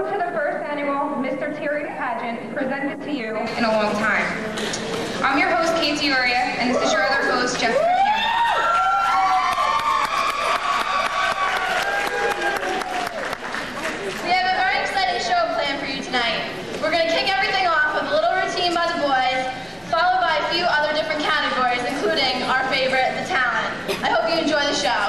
Welcome to the first annual Mr. TRE pageant presented to you in a long time. I'm your host, Katie Uria, and this is your other host, Jessica Campbell. We have a very exciting show planned for you tonight. We're going to kick everything off with a little routine by the boys, followed by a few other different categories, including our favorite, the talent. I hope you enjoy the show.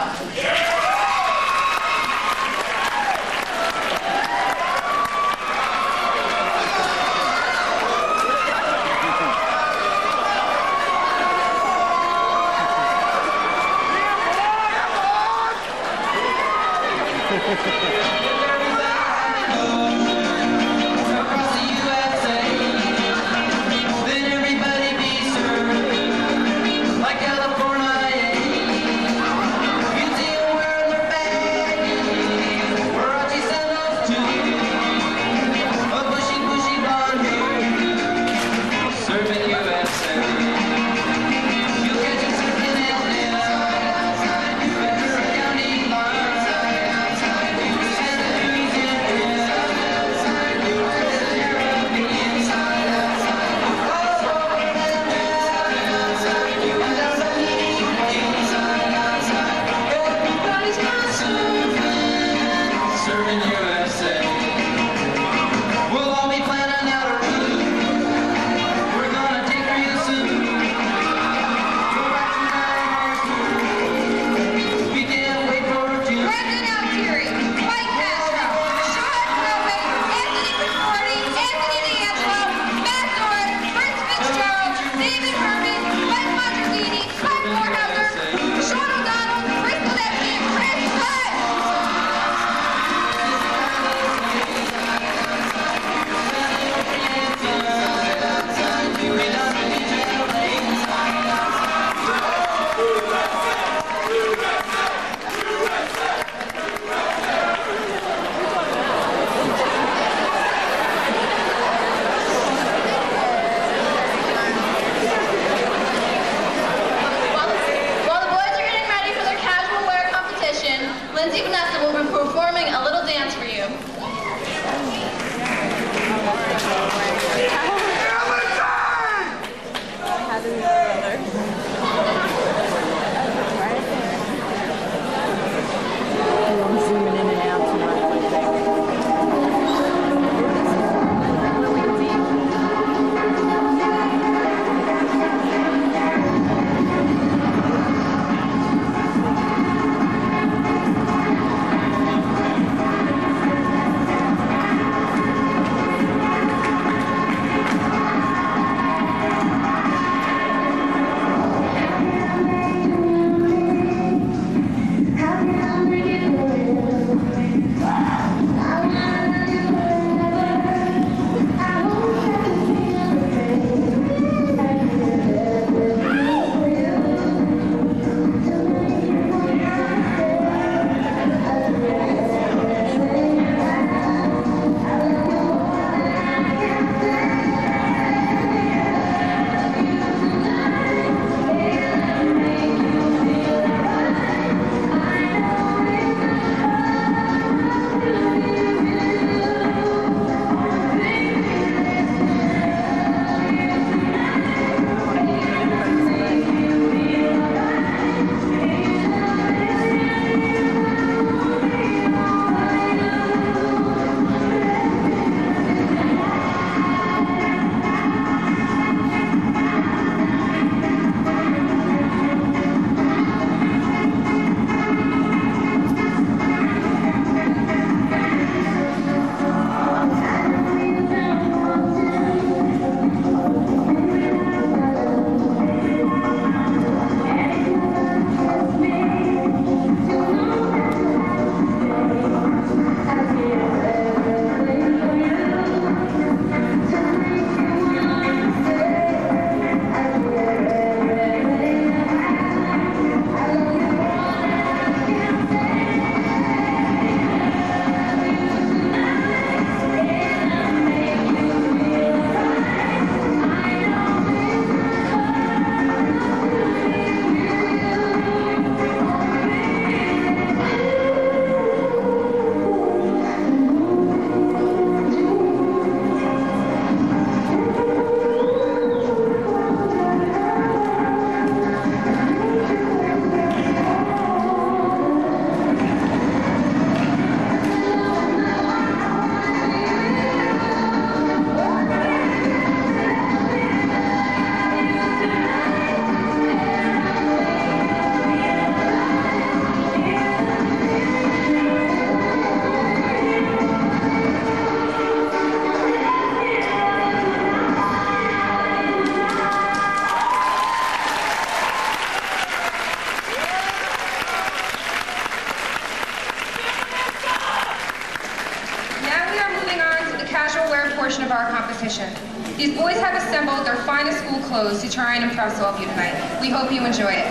portion of our competition. These boys have assembled their finest school clothes to try and impress all of you tonight. We hope you enjoy it.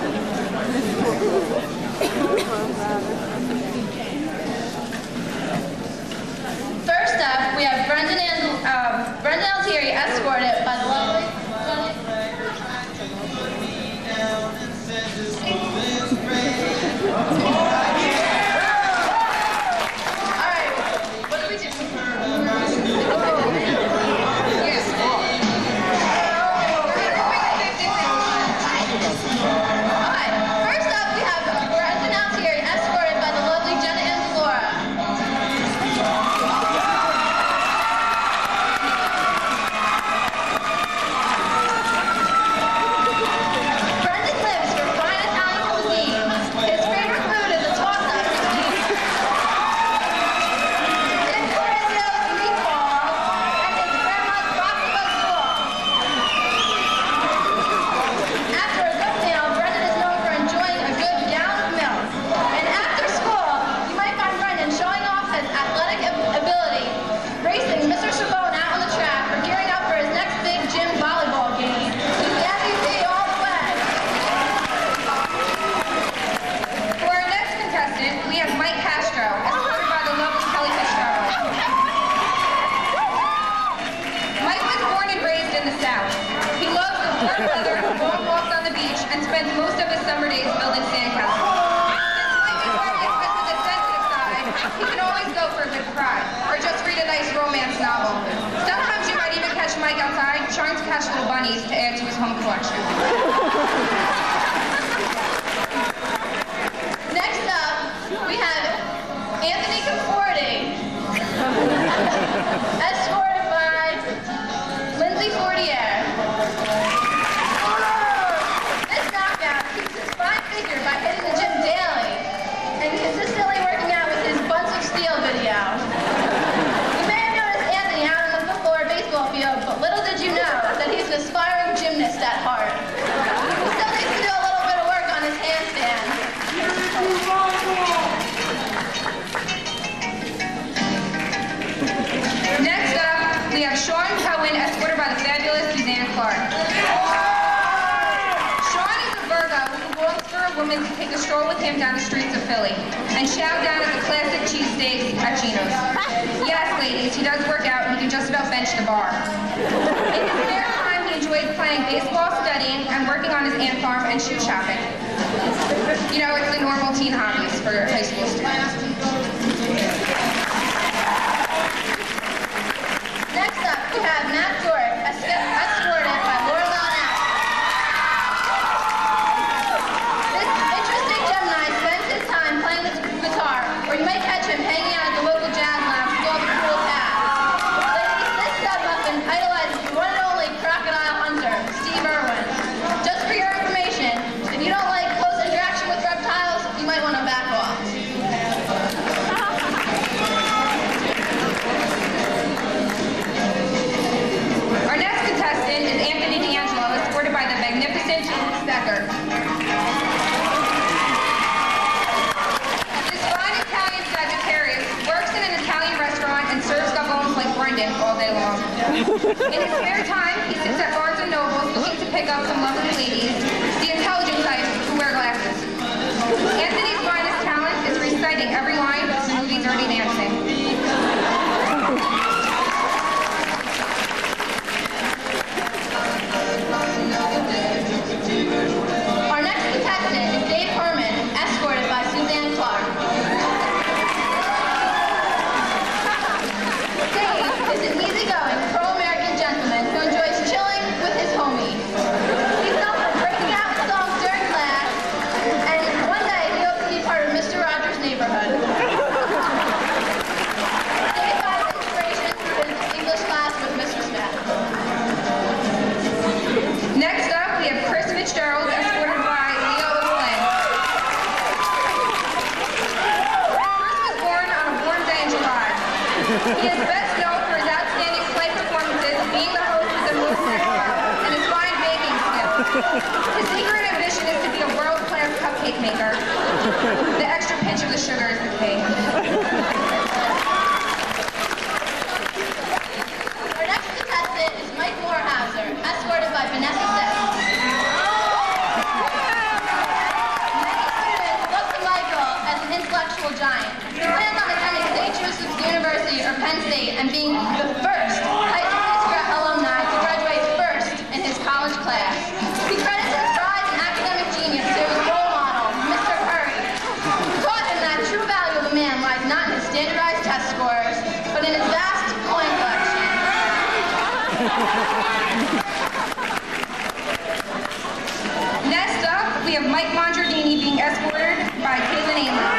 First up, we have Brendan Altieri, escorted by the lovely most of his summer days building sandcastles. Since Mike is already equipped with a sensitive side, he can always go for a good cry, or just read a nice romance novel. Sometimes you might even catch Mike outside trying to catch little bunnies to add to his home collection. Next up, we have Anthony Conforti, escorted by Lindsay Fortier. By hitting the gym daily and consistently working out with his Bunts of Steel video. You may have noticed Anthony out on the football or baseball field, but little did you know that he's an aspiring gymnast at heart. He still needs to do a little bit of work on his handstand. Next up, we have Sean Cohen, escorted by the fabulous Suzanne Clark. For a woman to take a stroll with him down the streets of Philly and chow down at the classic cheesesteaks at Gino's. Yes, ladies, he does work out and he can just about bench the bar. In his spare time, he enjoys playing baseball, studying, and working on his ant farm and shoe shopping. You know, it's the normal teen hobbies for high school students. Next up, we have Matt Dork, escorted by Laura Lanack. Or you might catch him hanging out at the local jazz lounge with all the cool cats. Ladies, this stud muffin idolizes the one and only crocodile hunter, Steve Irwin. Just for your information, if you don't like close interaction with reptiles, you might want to back off. Our next contestant is Anthony D'Angelo, escorted by the magnificent Stecker. All day long. In his spare time, he sits at Barnes & Nobles looking to pick up some lovely ladies, the intelligent type who wear glasses. Anthony's finest talent is reciting every line of the movie Dirty Dancing. Our next contestant is Dave Herman, escorted by Suzanne Clark. Is an easygoing, pro-American gentleman who enjoys chilling with his homies. He's known for breaking out songs during class, and one day he hopes to be part of Mr. Rogers' neighborhood. Dave finds inspiration through his English class with Mr. Smith. Next up, we have Chris Fitzgerald, escorted by Leo Flynn. Chris was born on a warm day in July. He is best known for his outstanding play performances, being the host of the Moose and his fine baking skills. His secret ambition is to be a world-class cupcake maker. The extra pinch of the sugar is the cake. but in his vast coin collection. Next up, we have Mike Mondardini being escorted by Caitlin Amon.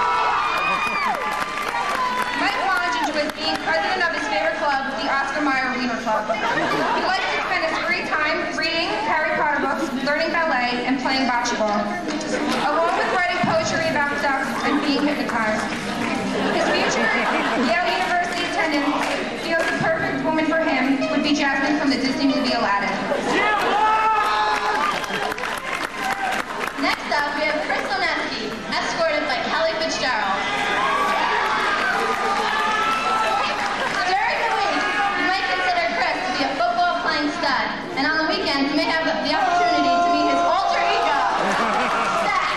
Mike Monge enjoys being president of his favorite club, the Oscar Mayer Wiener Club. He likes to spend his free time reading Harry Potter books, learning ballet, and playing bocce ball, along with writing poetry about sex and being hypnotized. His future Yale University attendance feels the perfect woman for him would be Jasmine from the Disney movie Aladdin. Next up, we have Chris Loneski, escorted by Kelly Fitzgerald. During the week, you might consider Chris to be a football-playing stud, and on the weekends, you may have the opportunity to meet his alter ego, Zach.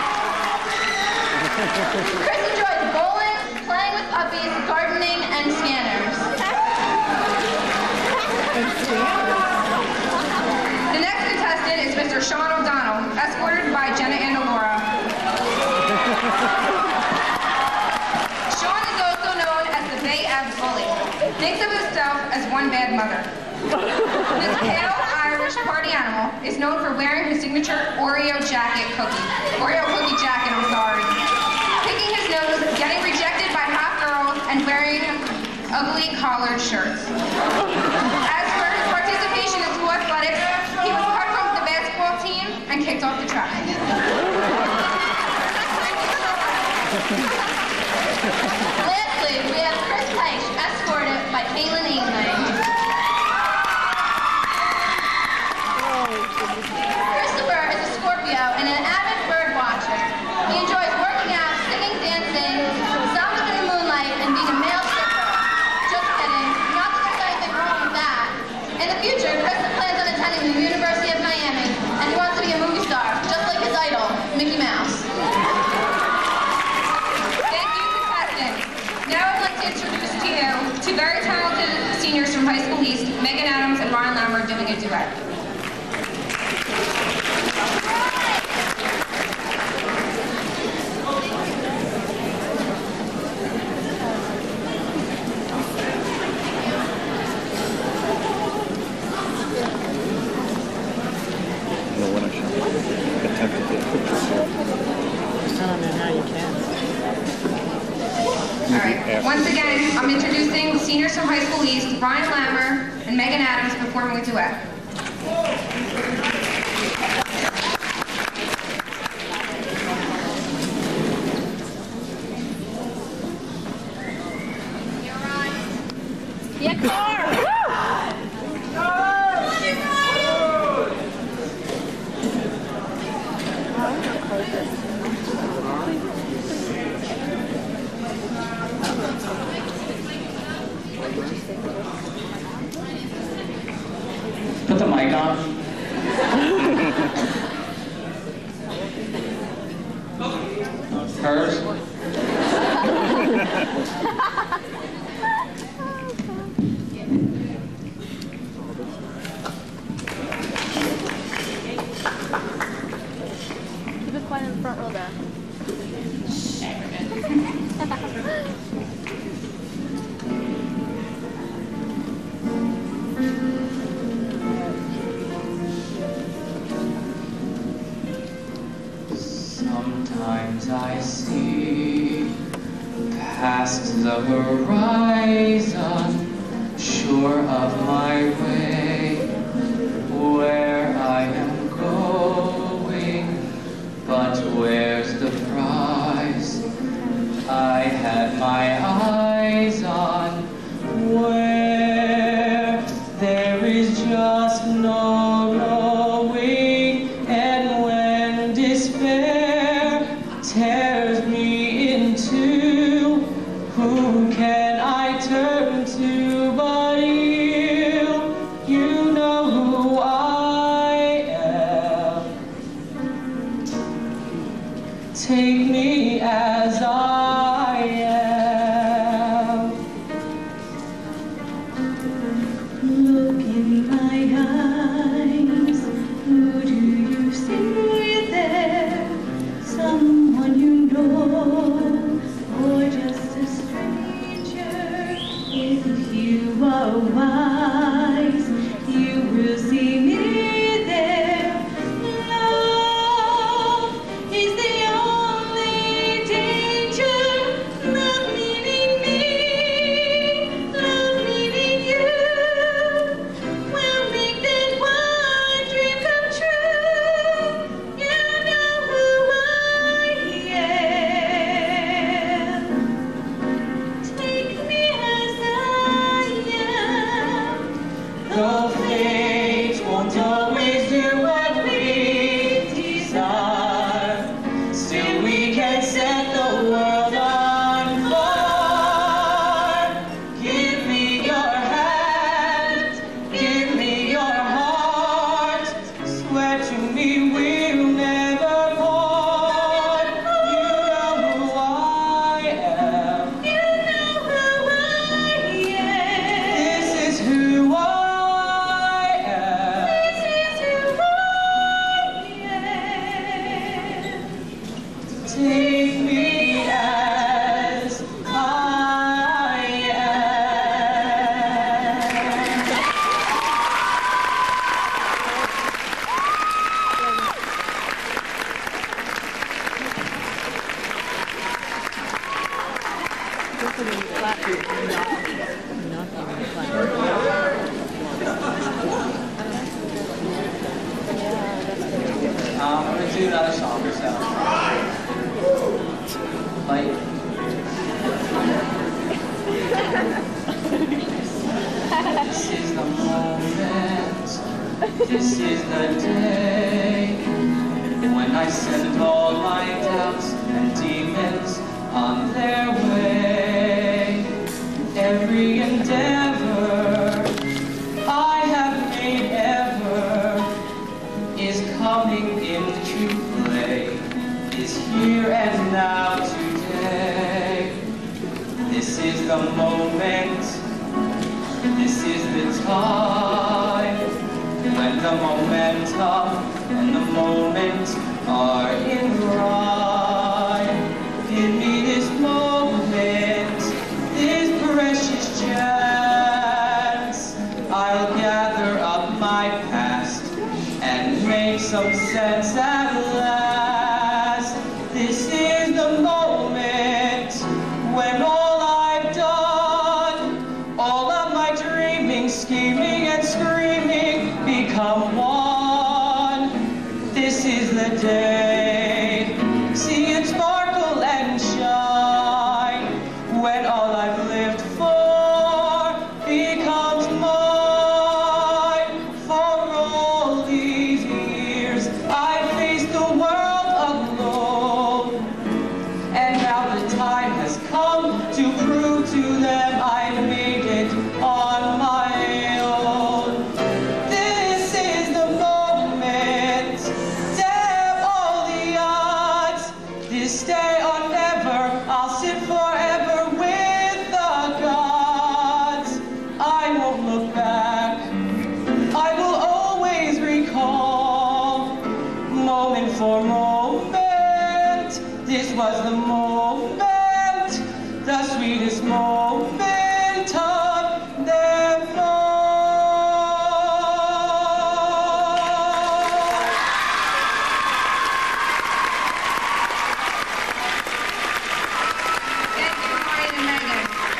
Chris enjoys bowling, playing with puppies, gardening, and scanners. The next contestant is Mr. Sean O'Donnell, escorted by Jenna and Laura. Sean is also known as the Bay Ave Bully. Thinks of himself as one bad mother. This pale Irish party animal is known for wearing his signature Oreo cookie jacket, I'm sorry. Picking his nose, getting rejected by hot girls, and wearing ugly collared shirts. As for his participation in school athletics, he was cut from the basketball team and kicked off the track. Lastly, we have Chris Peich, escorted by Caitlin Ainley. Christopher is a Scorpio and an avid bird watcher. He enjoys working out, singing, dancing, sounds in the moonlight, and being a male stripper. Just kidding. Not that there's anything wrong with that. In the future, Chris plans on attending the University of Miami, and he wants to be a movie star, just like his idol, Mickey Mouse. Thank you, contestants. Now I'd like to introduce to you two very talented seniors from High School East, Megan Adams and Ryan Lambert, doing a duet. Once again, I'm introducing seniors from High School East, Ryan Lambert and Megan Adams, performing a duet. Yeah, car! Put the mic on. Hers? Keep it quiet in the front row there. Sometimes I see past the horizon, sure of my way, where I am going, but where's the prize I had my eyes on, where there is just no knowing, and when despair tears me in two, who can I turn to but you? You know who I am. Take me as I am. Look in my eyes. Who do you see there? Someone you know, or just a stranger? If you are wise, you will see me there. Love is the only danger. Love meaning me, love meaning you. We'll make that one dream come true. You know who I am. Take me as I am. Though fate won't always do what we desire, still we can set the world on fire. Give me your hand, give me your heart. Swear to me we'll never part. You know who I am. You know who I am. This is who I am. This is who I am. Take me as I am. I'm going to do another song or so. Like, this is the moment, this is the day, when I send all my doubts and demons on their way. Every endeavor I have made ever is coming into play, is here and now today. This is the moment, this is the time, when the momentum and the moment are in rhyme. Give me this moment, this precious chance. I'll gather up my past and make some sense at last. This is the moment when all I've done, all of my dreaming, scheming and screaming become one. This is the day, see it sparkle and shine, when all I've lived for becomes mine. For all these years I faced the world alone, and now the time has come to prove to them I made it on my own. This is the moment, damn all the odds. This day or never, I'll sit forever with the gods. I won't look back, I will always recall, moment for moment. This was the moment, the sweetest moment of them all. Thank you, Ryan and Megan.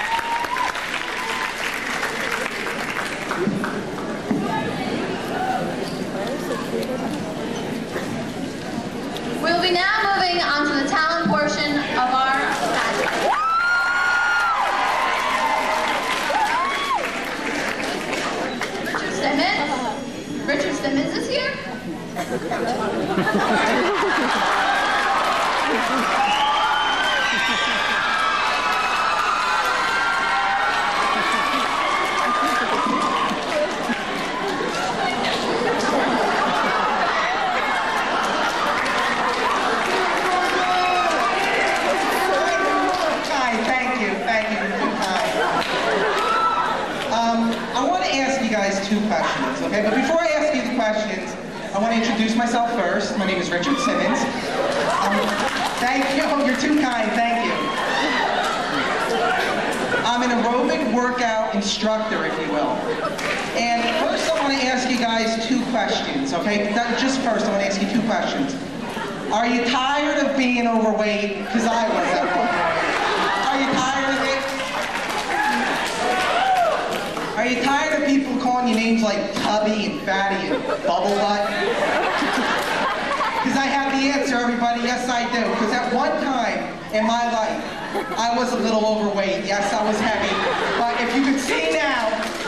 We'll be now moving on to the talent portion of our pageant. Richard Simmons is here. I want to ask you guys two questions, okay? But before I ask you the questions, I want to introduce myself first. My name is Richard Simmons. Thank you. Oh, you're too kind. Thank you. I'm an aerobic workout instructor, if you will. And first I want to ask you guys 2 questions, okay? Just first I want to ask you 2 questions. Are you tired of being overweight? Because I was at one point. Are you tired of it? Are you tired of people calling you names like Tubby and Fatty and Bubble Butt? Because I have the answer, everybody. Yes, I do. Because at one time in my life, I was a little overweight. Yes, I was heavy. But if you could see now,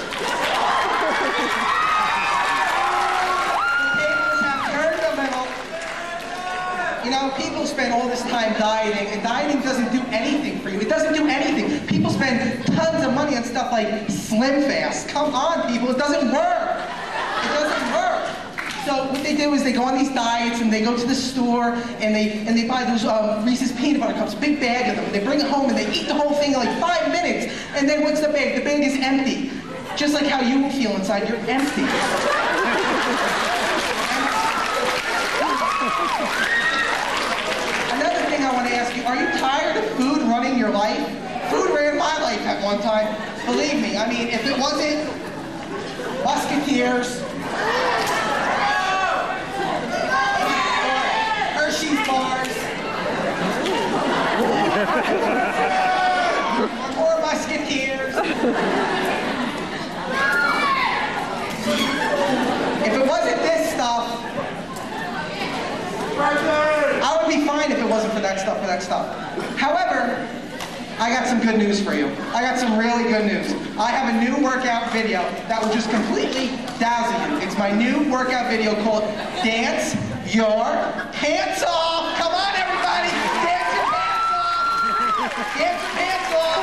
the tables have turned a little. You know, people spend all this time dieting, and dieting doesn't do anything for you. It doesn't do anything. People spend tons of money on stuff like Slim Fast. Come on, people. It doesn't work. It doesn't work. So what they do is they go on these diets and they go to the store and they buy those Reese's peanut butter cups, big bag of them. They bring it home and they eat the whole thing in like 5 minutes. And then what's the bag? The bag is empty. Just like how you feel inside, you're empty. Another thing I want to ask you, are you tired of food running your life? Food ran my life at one time. Believe me, I mean, if it wasn't Musketeers, bars, or Musketeers. If it wasn't this stuff, I would be fine if it wasn't for that stuff, However, I got some good news for you. I got some really good news. I have a new workout video that will just completely dazzle you. It's my new workout video called Dance Your Pants Off. Come on, everybody. Dance your pants off. Dance your pants off.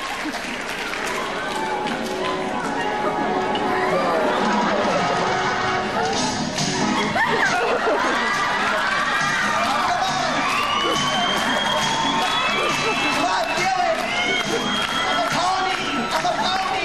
Come on, feel it. I'm a pony. I'm a pony.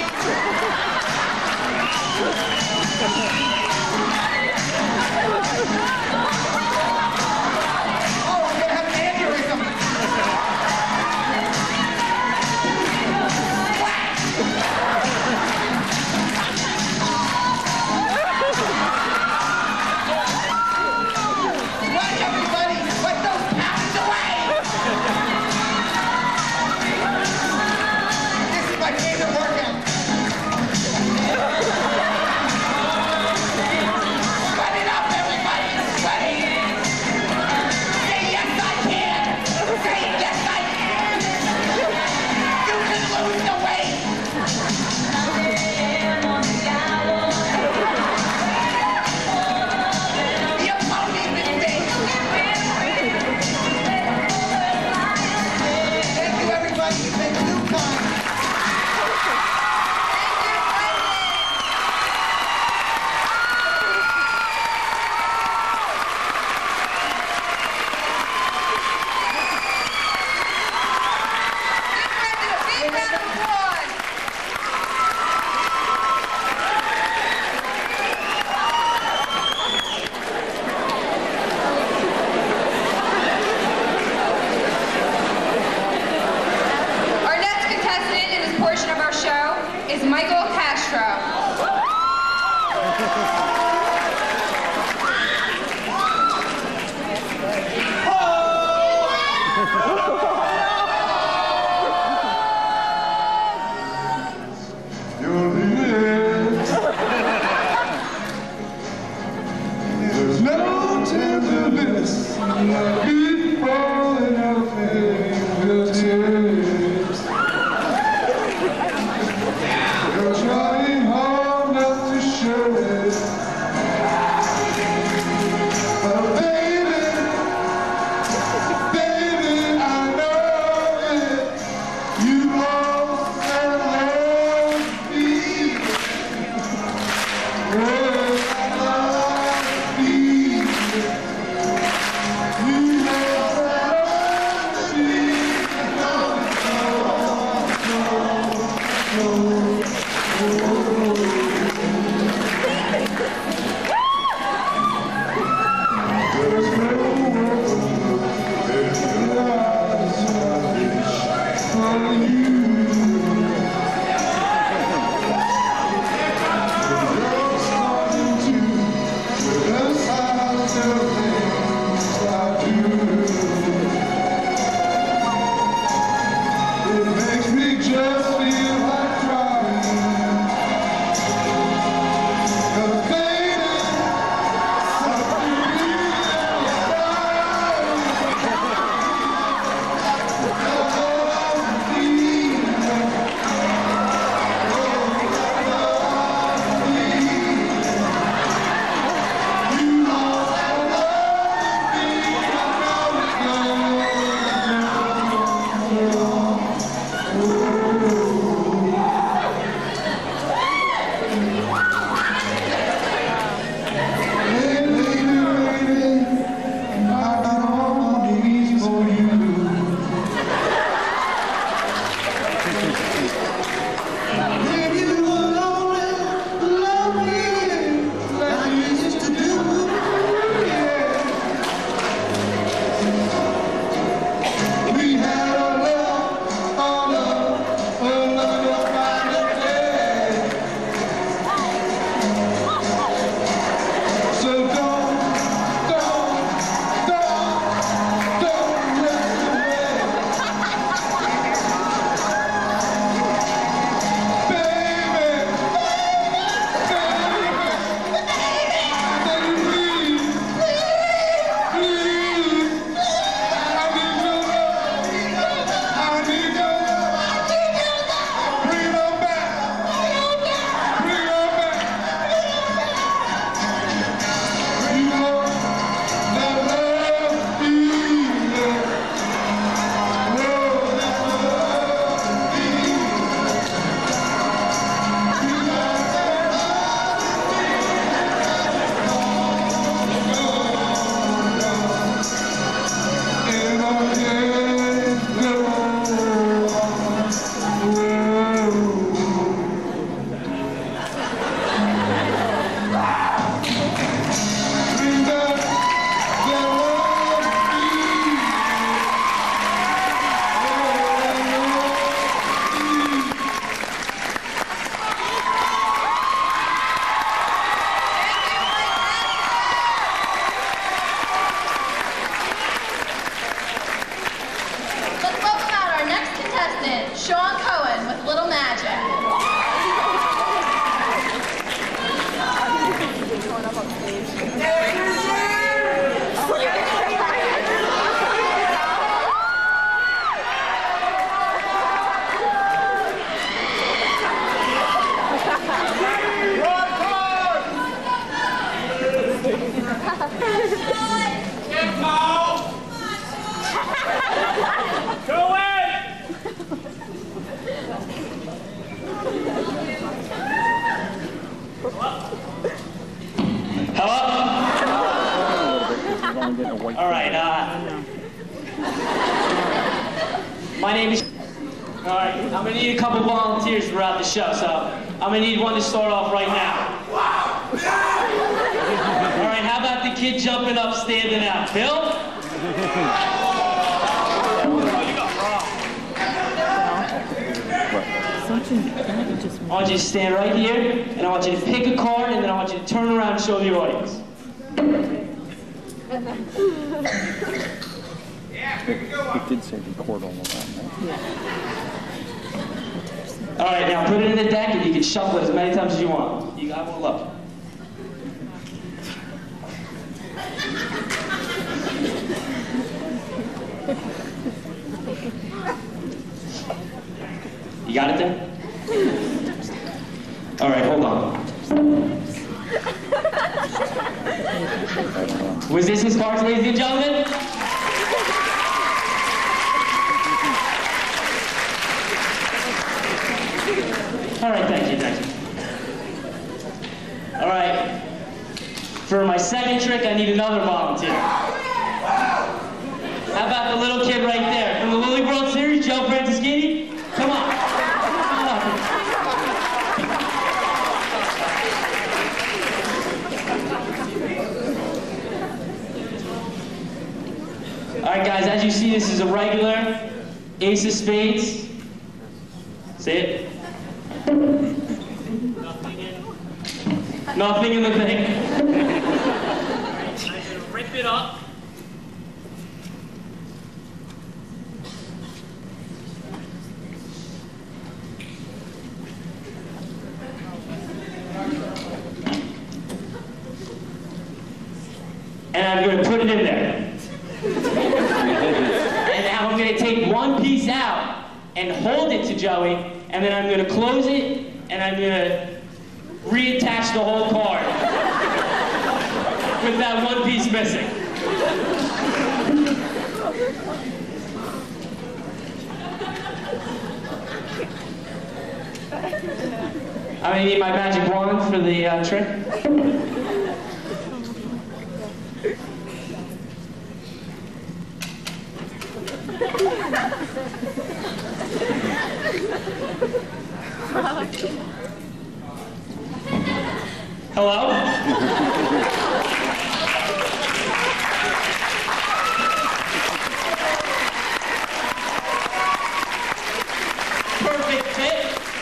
You're trying hard not to show it. All right, my name is... All right, I'm gonna need a couple volunteers throughout the show, so I'm gonna need one to start off right now. All right, how about the kid jumping up, standing out? Bill? I want you to stand right here, and I want you to pick a card, and then I want you to turn around and show the audience. He did say record all of that, right? All right, now put it in the deck, and you can shuffle it as many times as you want. You got one look. You got it there? All right, hold on. Was this his cards, ladies and gentlemen? All right, thank you. All right, for my second trick, I need another volunteer. How about the little kid right there? From the Lily World Series, Joe Franceschini? Come on. All right, guys, as you see, this is a regular ace of spades. See it? Nothing in the thing. I'm gonna rip it up. And I'm going to put it in there. And now I'm going to take one piece out and hold it to Joey, and then I'm going to close it, and I'm going to reattach the whole card with that one piece missing. I'm going to need my magic wand for the trick. Hello? Perfect fit.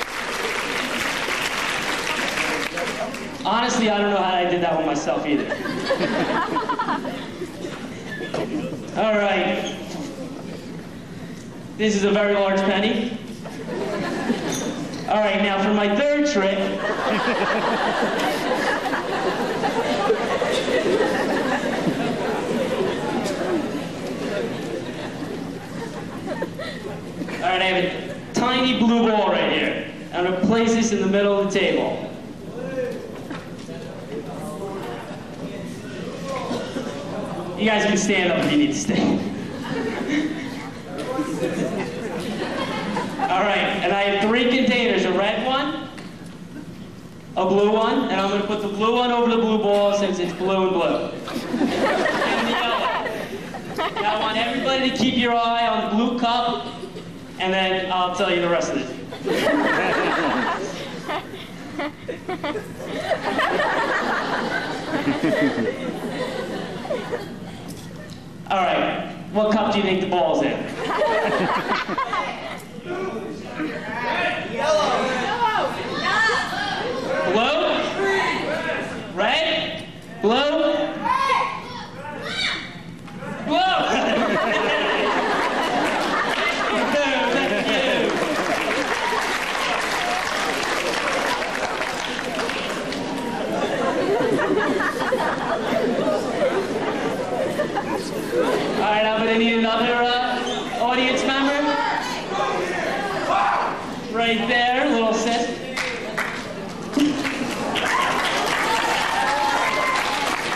Honestly, I don't know how I did that one myself either. All right. This is a very large penny. All right, now for my third trick. All right, I have a tiny blue ball right here. I'm going to place this in the middle of the table. You guys can stand up if you need to stand. All right, and I have 3 containers, a red one, a blue one, and I'm going to put the blue one over the blue ball since it's blue and blue. And the yellow. Now I want everybody to keep your eye on the blue cup, and then I'll tell you the rest of it. All right, what cup do you think the ball's in? Blue? Red? Blue? Blue! All right, I'm gonna need another audience member. Right there, little sis.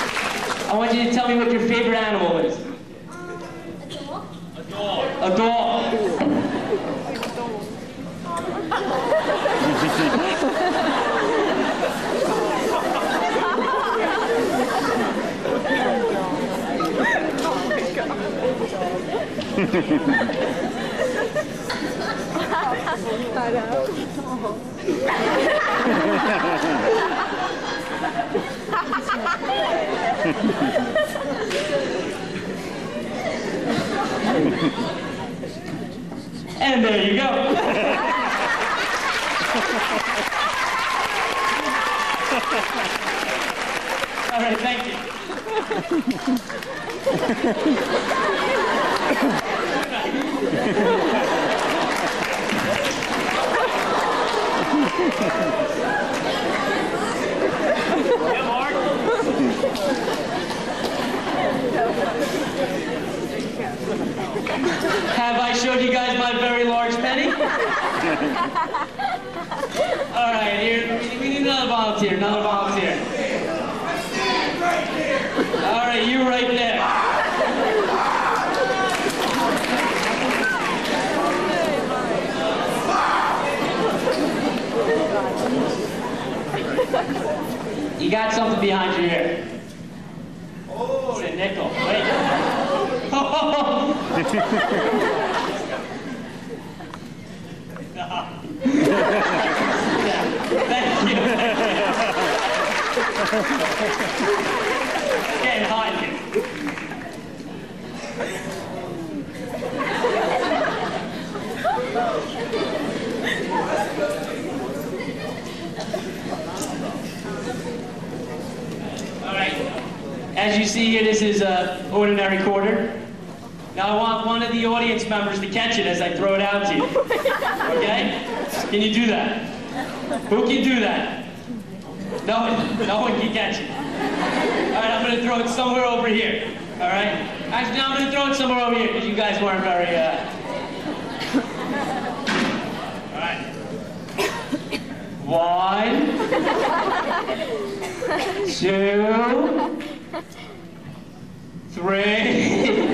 And there you go. All right, thank you. Yeah, Mark. Have I showed you guys my very large penny? All right, here, we need another volunteer, another volunteer. All right, you right there. You got something behind your ear. Oh, it's a nickel. Wait. Oh. Thank you. Getting hot here. All right. As you see here, this is an ordinary quarter. Now I want one of the audience members to catch it as I throw it out to you. Okay? Can you do that? Who can do that? No one can catch it. All right, I'm going to throw it somewhere over here. All right? Actually, no, I'm going to throw it somewhere over here because you guys weren't very... All right. 1, 2, 3.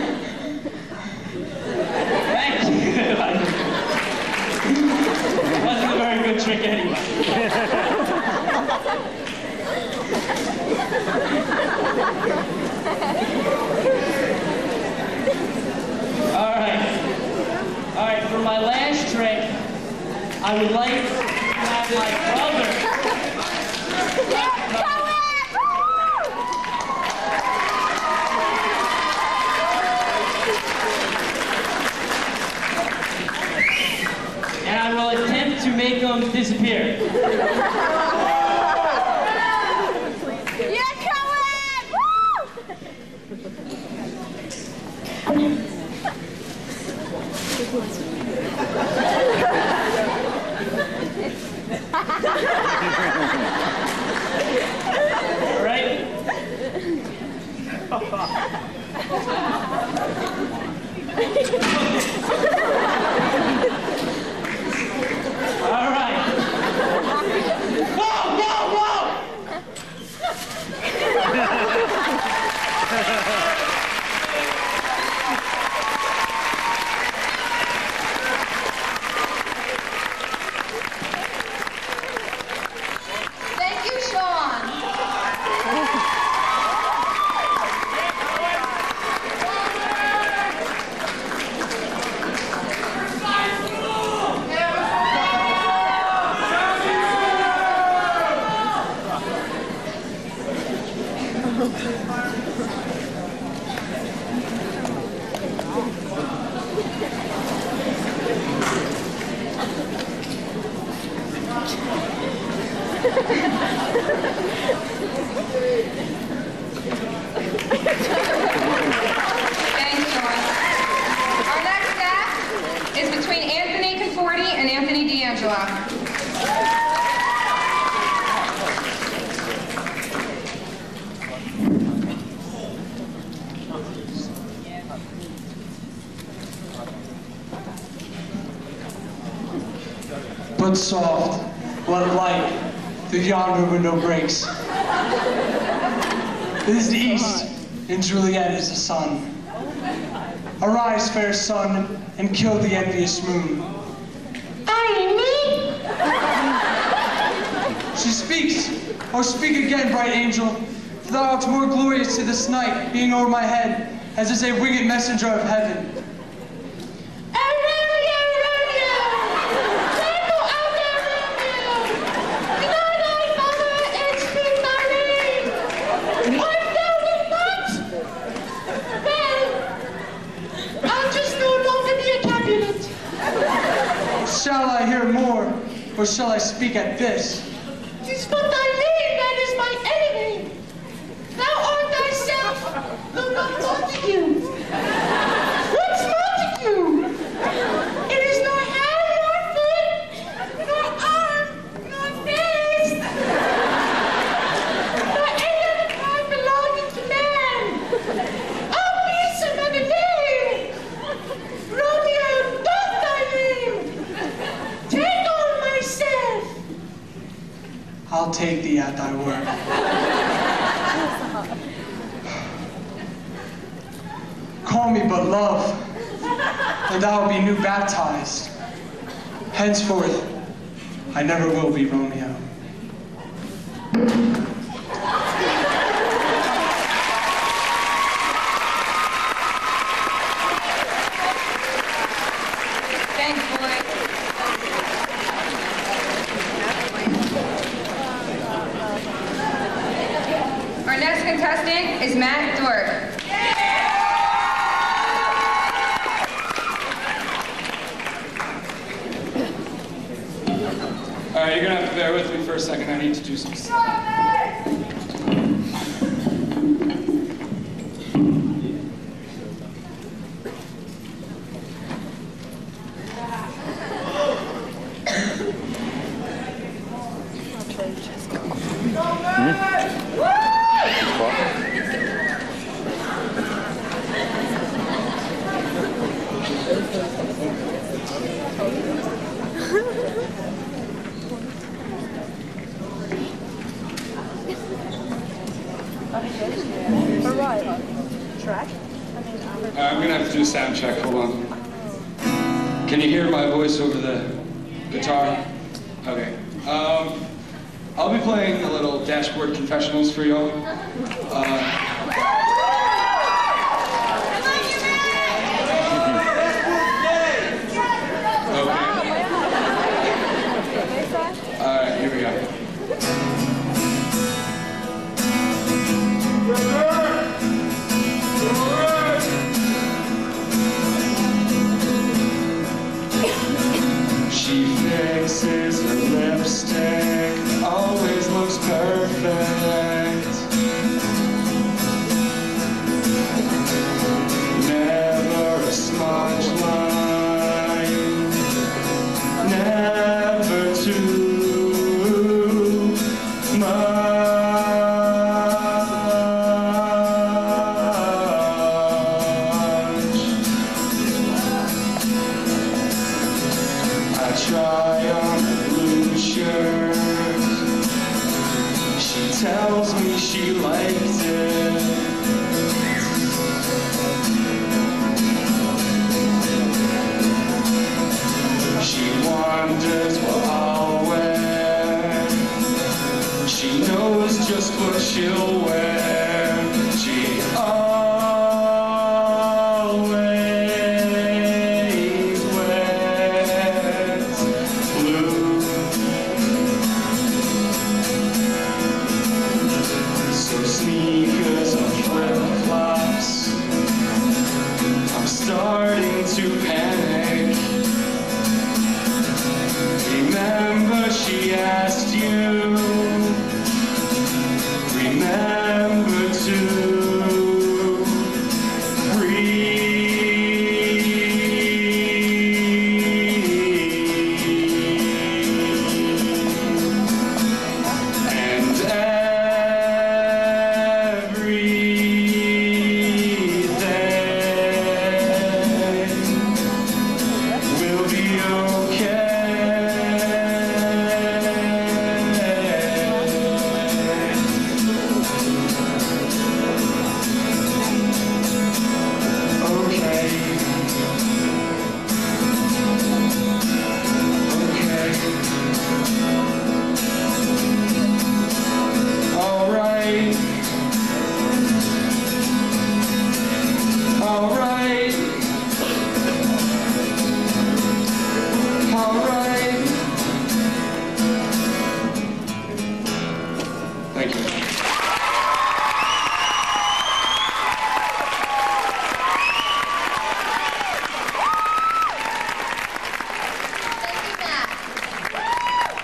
Thank you. It wasn't a very good trick anyway. All right, for my last trick, I would like to have my brother. And I will attempt to make them disappear. All right. All right. Whoa, whoa, whoa! Thank you, Sean. Thanks, Sean. Our next step is between Anthony Conforti and Anthony D'Angelo. But soft, let light through yonder window breaks. It is the east, and Juliet is the sun. Arise, fair sun, and kill the envious moon. She speaks. Oh, speak again, bright angel. For thou art more glorious to this night, being o'er my head, as is a winged messenger of heaven. or shall I speak at this? 'Tis but thy name that is my enemy. Thou art thyself, though not Montague. What's Montague? It is nor hand, nor foot, nor arm, nor face, nor any other part belonging to man. Oh, be some other name. Romeo, doth thy name. Take on myself. I'll take thee at thy word. Call me but love, and thou be new baptized. Henceforth, I never will be Romeo. Thanks, boys. Our next contestant is Matt Dort. All right, you're gonna have to bear with me for a second. I need to do some stuff. I'm gonna have to do a sound check. Hold on. Can you hear my voice over the guitar? Okay. I'll be playing a little dashboard confessionals for y'all. Alright, here we go. She fixes her lipstick, always looks perfect. Never a smudge line, never too much. I try on a blue shirt. She tells me she liked it. She wonders what I'll wear. She knows just what she'll wear. She always wears blue. So sneakers and flip-flops, I'm starting to panic. Remember she asked you, remember to and everything will be okay. Thank you. Thank you, Matt.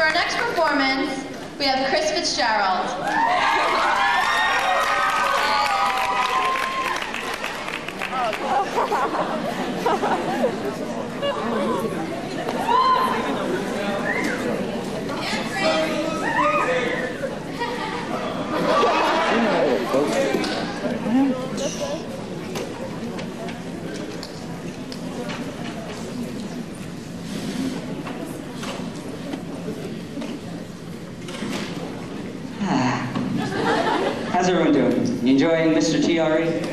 For our next performance, we have Chris Fitzgerald. How's everyone doing? You enjoying Mr. TRE?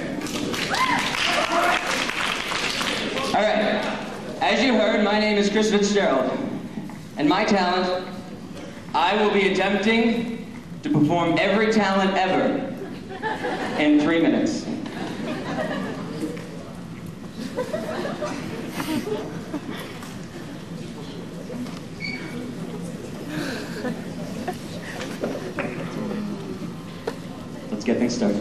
All right. As you heard, my name is Chris Fitzgerald. And my talent, I will be attempting to perform every talent ever in 3 minutes. Let's get things started.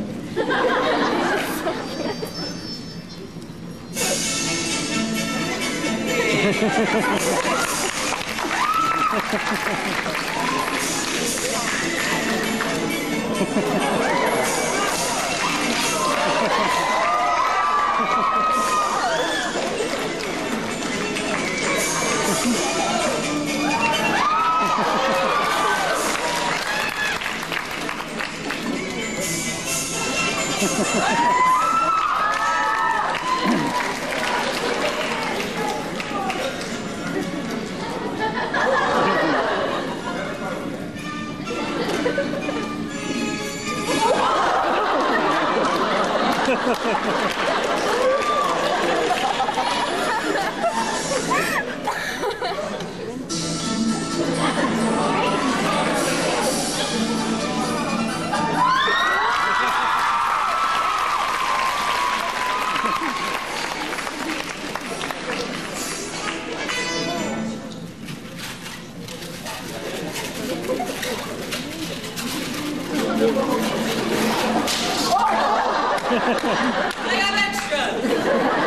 I got extras!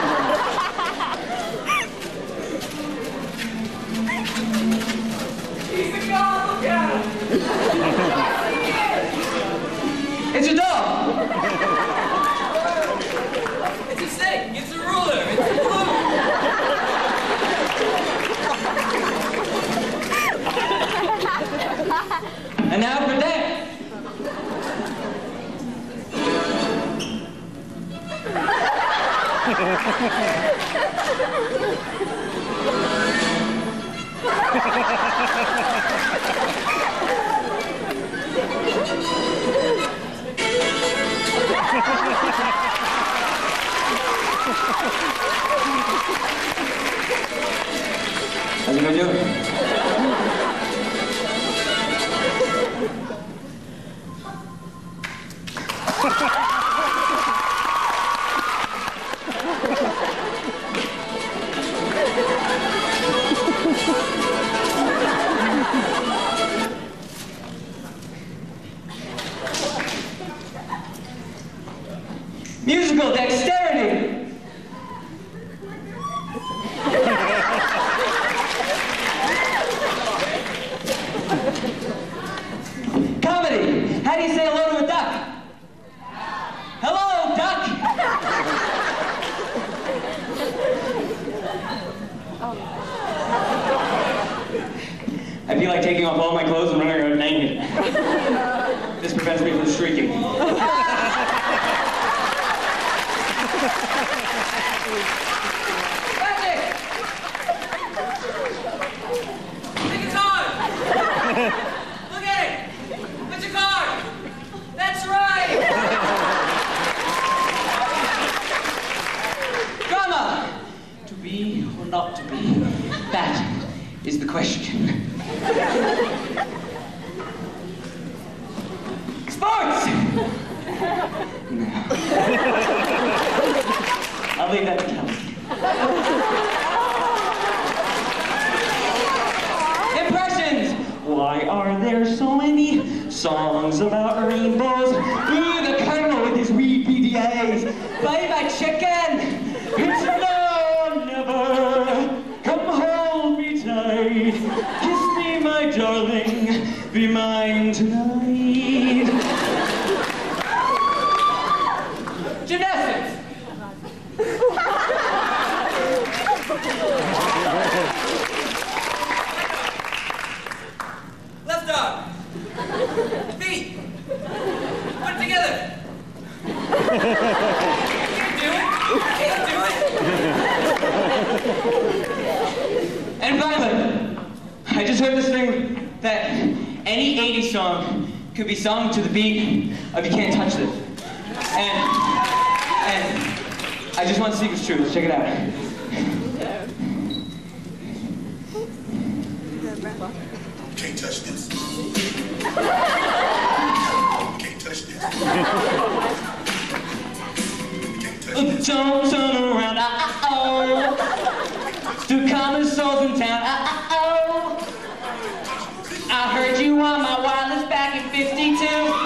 He's a god, look at him! It's a dog! It's a snake, it's a ruler, it's a blue! And now for dance! How's it been doing? Musical dexterity! Comedy! How do you say hello to a duck? Hello, duck! I feel like taking off all my clothes and running around naked. This prevents me from shrieking. Magic! Pick a card! Look at it! It's a card! That's right! Drama! To be or not to be? That is the question. Sports! No. I'll leave that to Kelly. Impressions! Why are there so many songs about rainbows? Ooh, the colonel with his wee PDAs. Buy my chicken! It's no, never. Come hold me tight. Kiss me, my darling. darling, be mine tonight. Gymnastics. Left arm. Feet. Put it together. Can't do it. Can't do it. And finally, I just heard this thing that any 80s song could be sung to the beat of You Can't Touch This. And I just want to see if it's true. Let's check it out. Can't touch this. Can't touch this. Don't turn around, uh-oh. To common souls in town, uh-oh. I heard you on my wireless back in '52.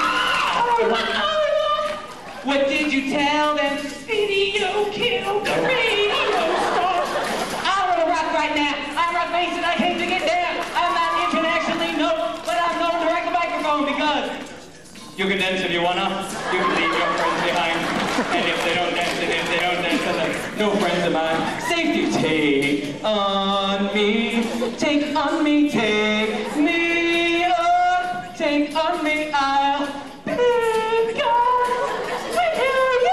What did you tell them? Video killed the radio star. I wanna rock right now. I'm Rock Mason, I came to get down. I'm not internationally known, but I'm known to wreck a microphone because you can dance if you wanna. You can leave your friends behind. And if they don't dance, then they're no friends of mine. Safety, take on me, take on me, take me up, take on me, I'll pick up with you.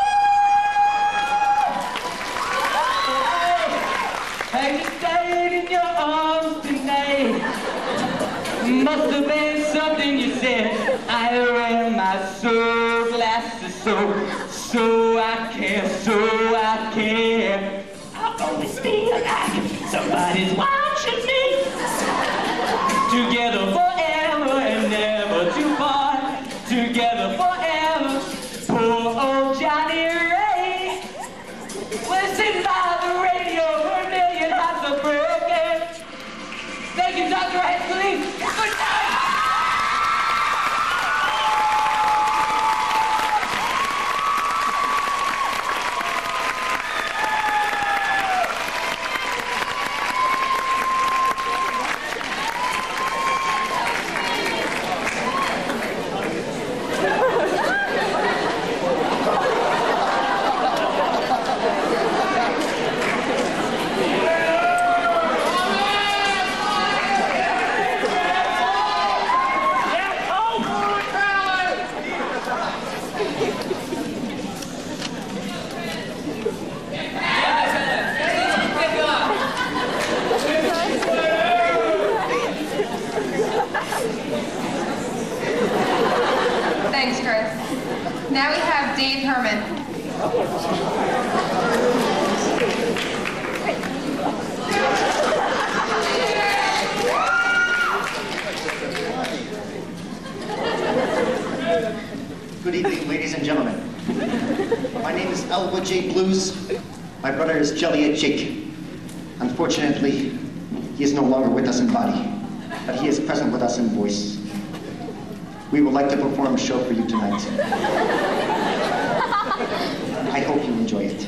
I just stayed in your arms tonight. Must have been something you said. I wear my soul glasses so I care. I'll always feel like somebody's watching me. Together forever and never too far. Together forever. Poor old Johnny Ray. We're sitting by the radio where a million hearts are broken. Thank you, Dr. Hensley. Good night. Thanks, Chris. Now we have Dave Herman. Good evening, ladies and gentlemen. My name is Elwood J. Blues. My brother is Jelliet Jake. Unfortunately, he is no longer with us in body, but he is present with us in voice. We would like to perform a show for you tonight. I hope you enjoy it.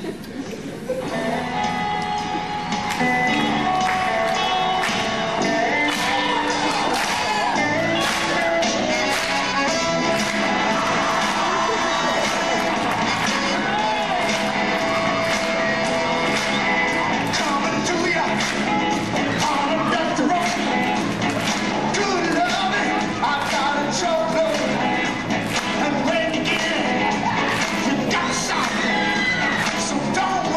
And when you get it, you got something. So don't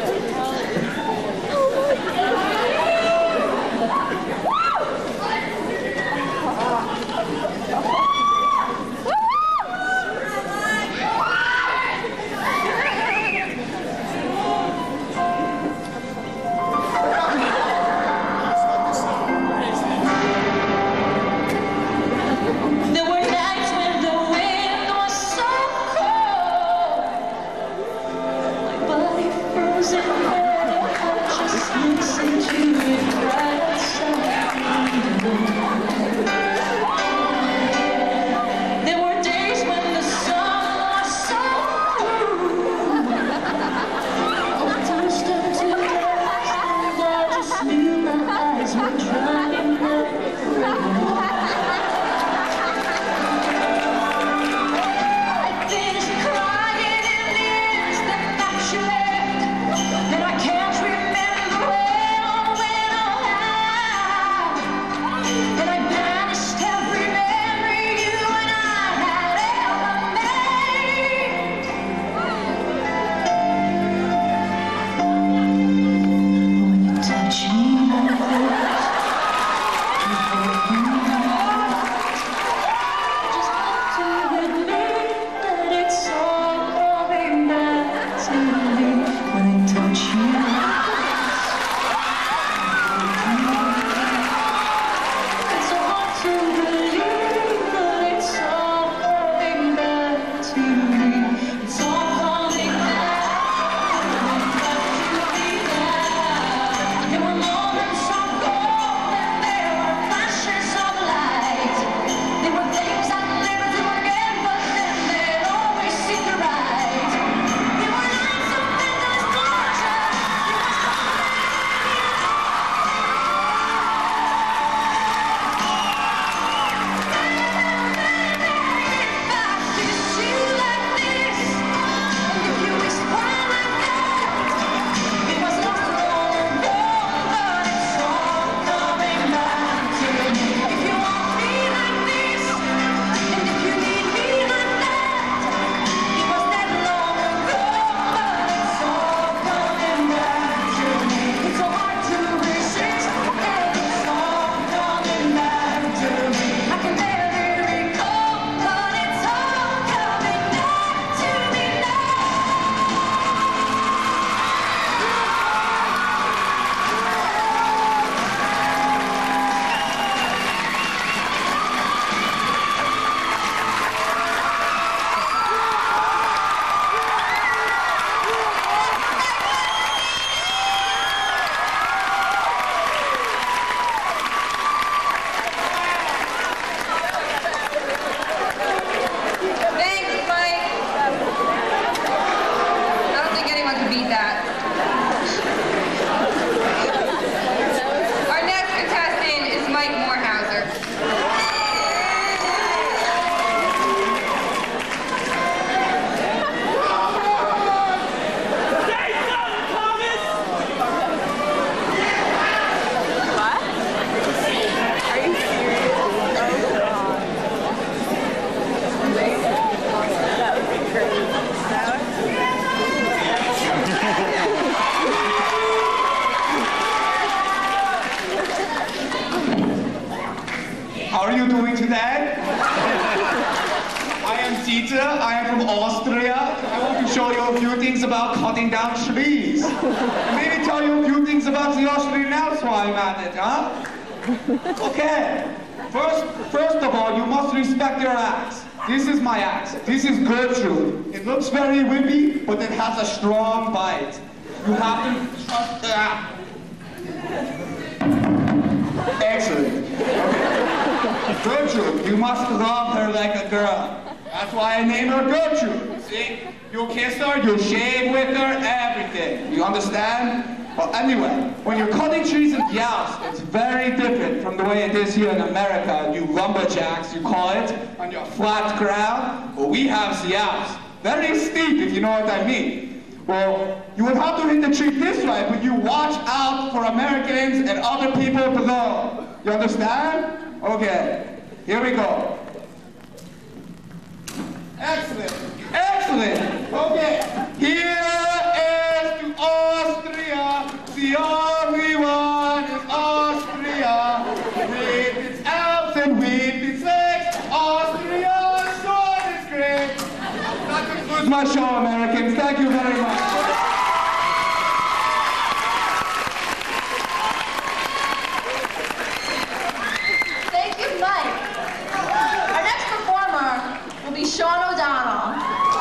There were nights when the wind was so cold, my body frozen cold, I just listened to it cry outside the window. There were days when the sun was so cruel, I touched them to death, and I just knew my eyes were drying up. How are you doing today? I am Dieter. I am from Austria. I want to show you a few things about cutting down trees. Maybe tell you a few things about the Austrian Alps while I'm at it, huh? Okay. First of all, you must respect your axe. This is my axe. This is Gertrude. It looks very whippy, but it has a strong bite. You have to trust that. Excellent. Gertrude, you must love her like a girl. That's why I named her Gertrude. See? You kiss her, you shave with her, everything. You understand? Well, anyway, when you're cutting trees in the Alps, it's very different from the way it is here in America. You lumberjacks, you call it, on your flat ground. Well, we have the Alps. Very steep, if you know what I mean. Well, you would have to hit the tree this way, but you watch out for Americans and other people below. You understand? Okay, here we go. Excellent, excellent. Okay, here is to us the only one in Austria. With its Alps and with its lakes, Austria sure is great. That concludes my show, Americans. Thank you very much. Thank you, Mike. Our next performer will be Sean O'Donnell.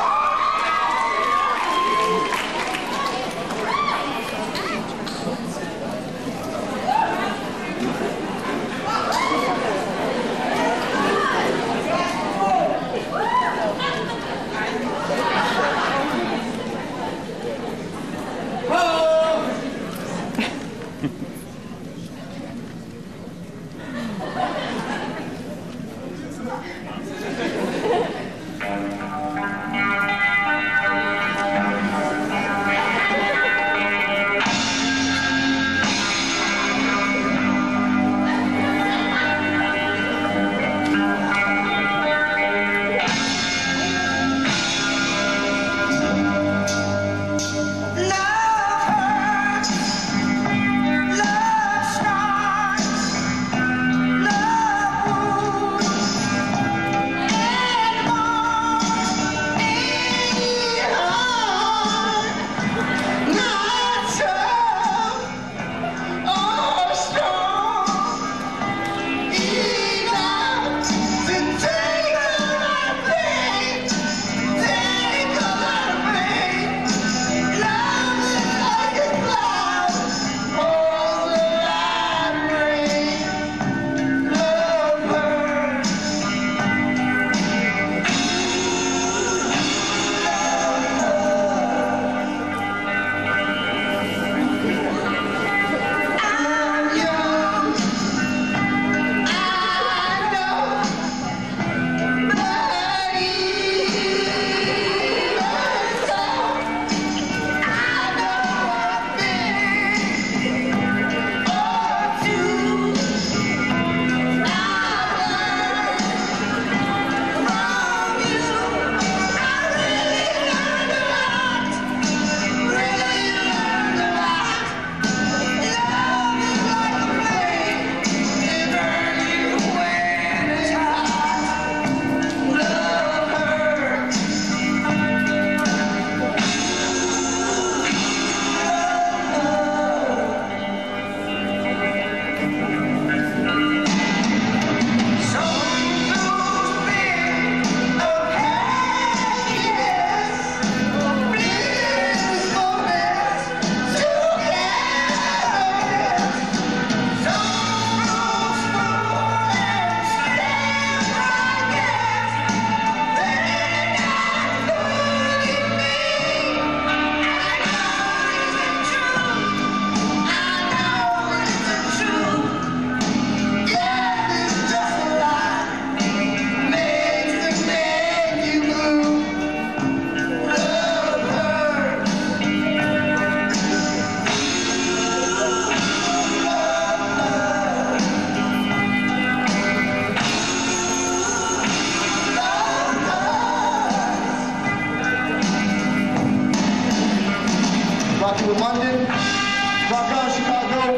Rock you in London, rock on Chicago,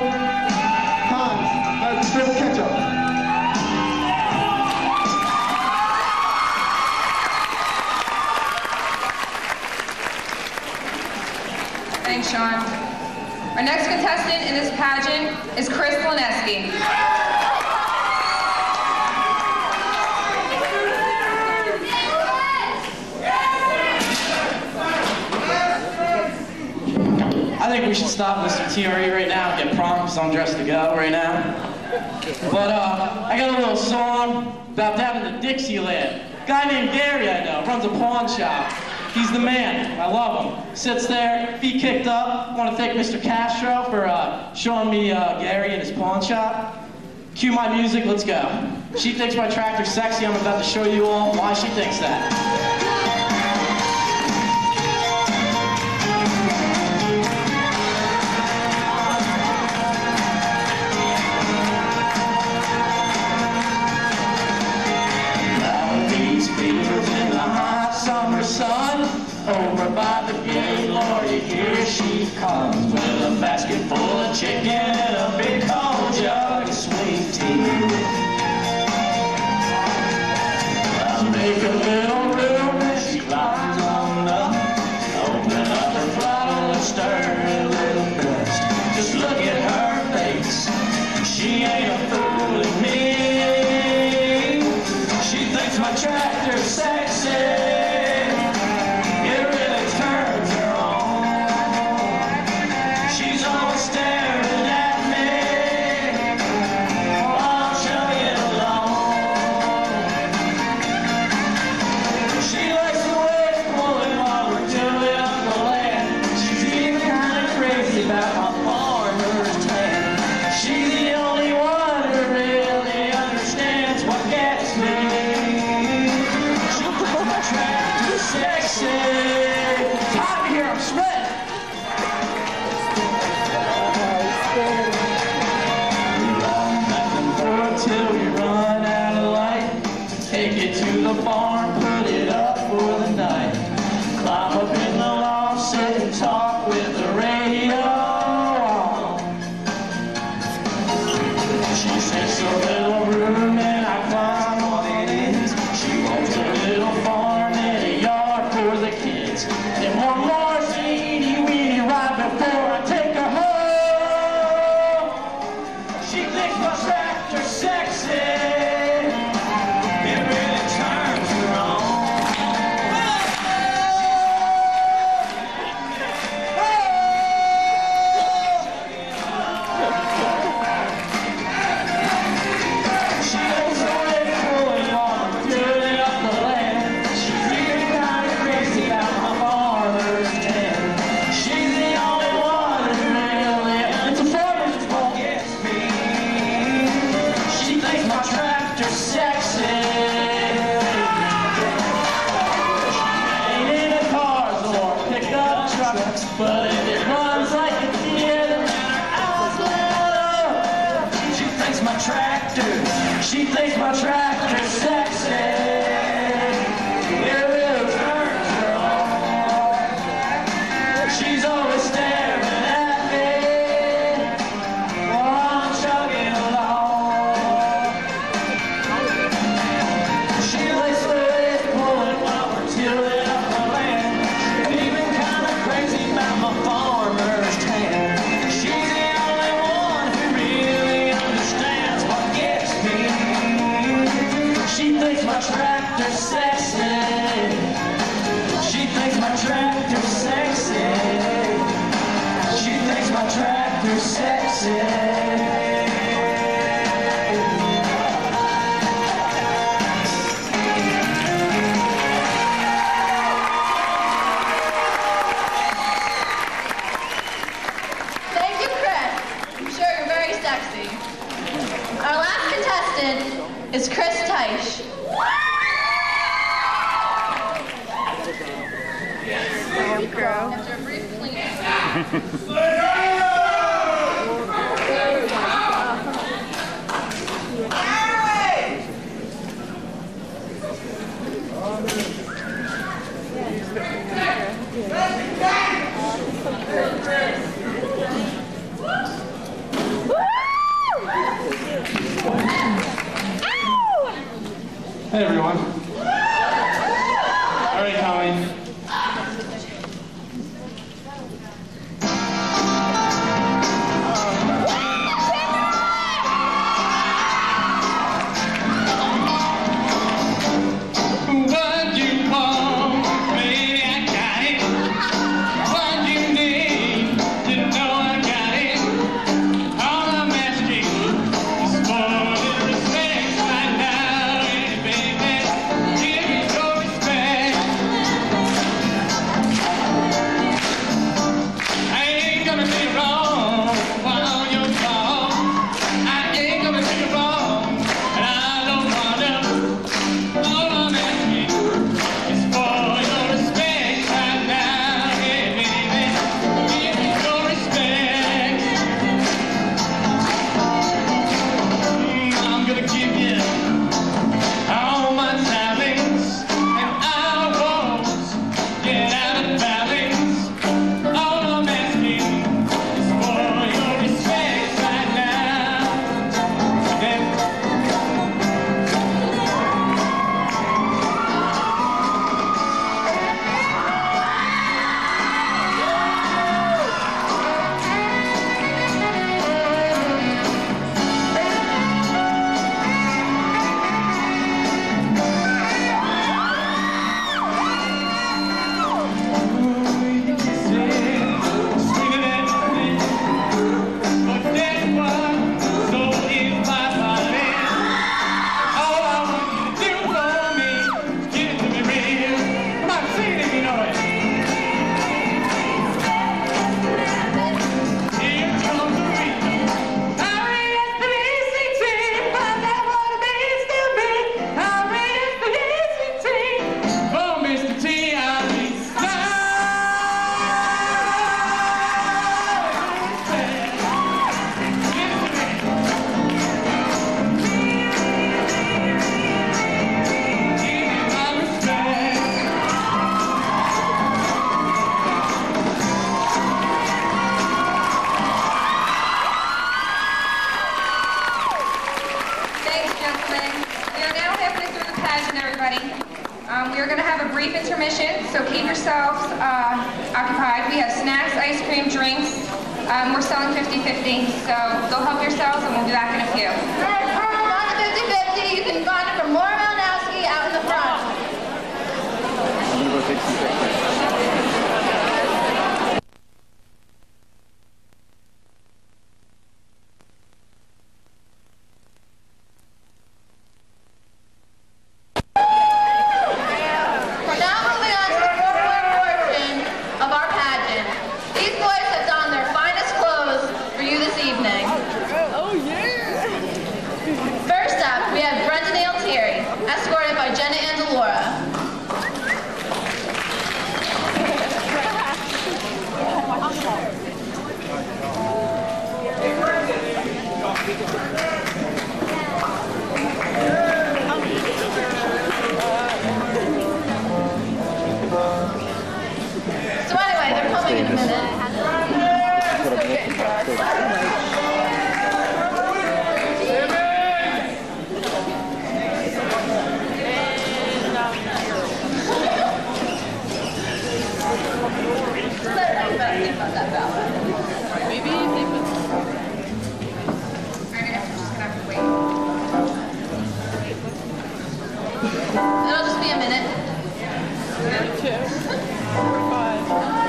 Hans, Phil Ketchup. Thanks, Sean. Our next contestant in this pageant is Chris Lineski. I think we should stop with some TRE right now and get prom because I'm dressed to go right now. But I got a little song about down in the Dixieland. A guy named Gary I know, runs a pawn shop. He's the man. I love him. Sits there, feet kicked up. I want to thank Mr. Castro for showing me Gary in his pawn shop. Cue my music, let's go. She thinks my tractor's sexy. I'm about to show you all why she thinks that. Over by the gate, Lord, here she comes with a basket full of chicken and a big cold jug of sweet tea. I'll make a little room and she climbs on up. Open up her throttle and stir a little dust. Just look at her face, she ain't a fooling me. She thinks my tractor's sexy. But if it runs like a theater, I'll up. She thinks my tractor's sexy. It really turns her on. She's always staring at me while I'm chugging along. She lays the ways pulling while we're tilling up the land. Even kind of crazy about my farmer's tan. She's the only one who really understands what gets me. She thinks my tractor's sexy. She thinks my tractor's sexy. She thinks my tractor's sexy. Thank you, Chris. I'm sure you're very sexy. Our last contestant is Chris Teich. After a brief Hey everyone. All right, Colleen. What you want, baby, I got it. What you need, you know I got it. All I'm asking is for your respect right now, baby. Give me your respect. I ain't gonna be wrong while you're wrong. I ain't gonna be wrong, and I don't wanna. All I'm asking is for your respect right now, hey baby. Give me your respect. I'm gonna give you all my talents, and I won't get out of balance. All I'm asking is so keep yourselves occupied. We have snacks, ice cream, drinks. We're selling 50-50, so go help yourselves and we'll be back in a few. Come on to 50-50, you can find it from Laura Malinowski out in the front. I'm gonna go take some pictures. Escorted by Jenna and Delora. So anyway, they're coming in a minute. Maybe they put. I'm just gonna have to wait. It'll just be a minute. 2, 4, 5.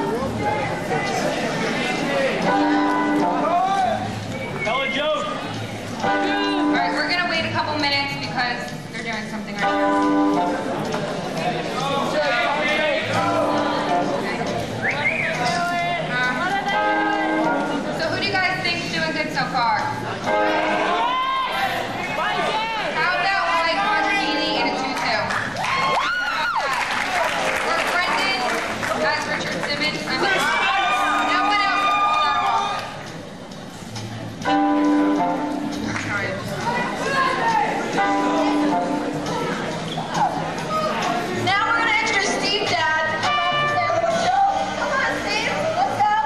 Tell a joke. All right, we're gonna wait a couple minutes because they're doing something right now. So far. How about Mike Montanini in a tutu? Or Brendan as Richard Simmons? I mean, no one else can pull that off. Now we're going to introduce Steve Dad to come up and say a little joke. Come on, Steve. Let's go.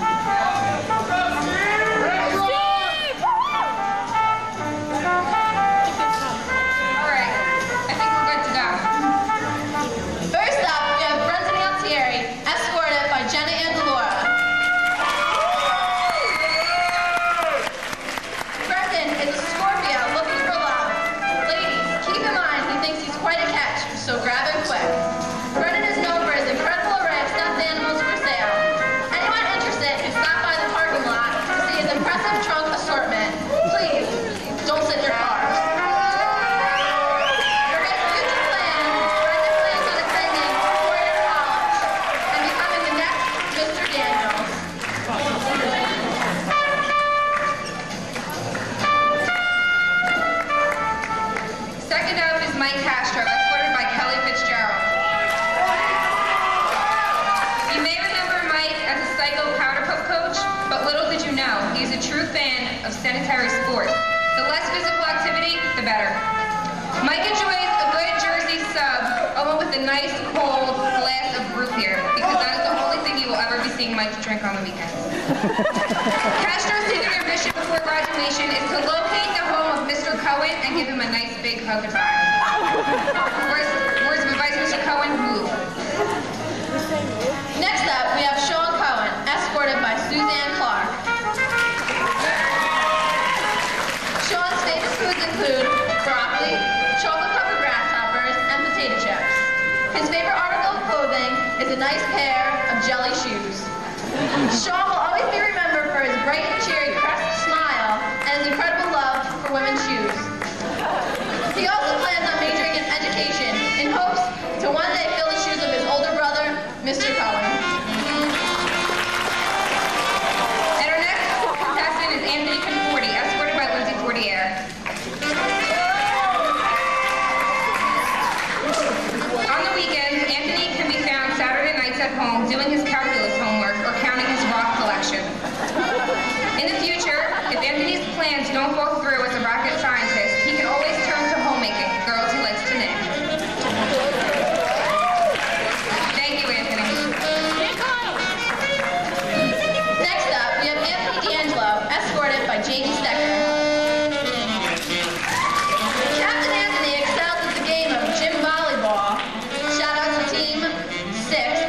So grab it quick. Brendan is known for his incredible array of stuffed animals for sale. Anyone interested can stop by the parking lot to see his impressive trunk assortment. Please, don't sit in your cars. For his future plans, Brendan plans on attending four-year college and becoming the next Mr. Daniels. Second up is Mike Castro. You may remember Mike as a psycho powder puff coach, but little did you know, he's a true fan of sedentary sports. The less physical activity, the better. Mike enjoys a good Jersey sub, along with a nice cold glass of root beer, because that is the only thing you will ever be seeing Mike drink on the weekends. Castro's senior mission before graduation is to locate the home of Mr. Cohen and give him a nice big hug goodbye. Words of advice, Mr. Cohen, move. Next up, we have Sean Cohen, escorted by Suzanne Clark. Sean's famous foods include broccoli, chocolate-covered grasshoppers, and potato chips. His favorite article of clothing is a nice pair of jelly shoes. Sean will always be remembered for his bright, cheery, crisp smile and his incredible love for women's shoes. He also plans on majoring in education in hopes to one day fill the shoes of his older brother, Mr. Cohen. And our next contestant is Anthony Conforti, escorted by Lindsay Fortier. On the weekends, Anthony can be found Saturday nights at home doing his calculus homework or counting his rock collection. In the future, if Anthony's plans don't fall through as a rocket scientist, he can always turn to homemaking, girls he likes to knit. Thank you, Anthony. Next up, we have Anthony D'Angelo, escorted by Jamie Stecker. Captain Anthony excels at the game of gym volleyball. Shout out to Team 6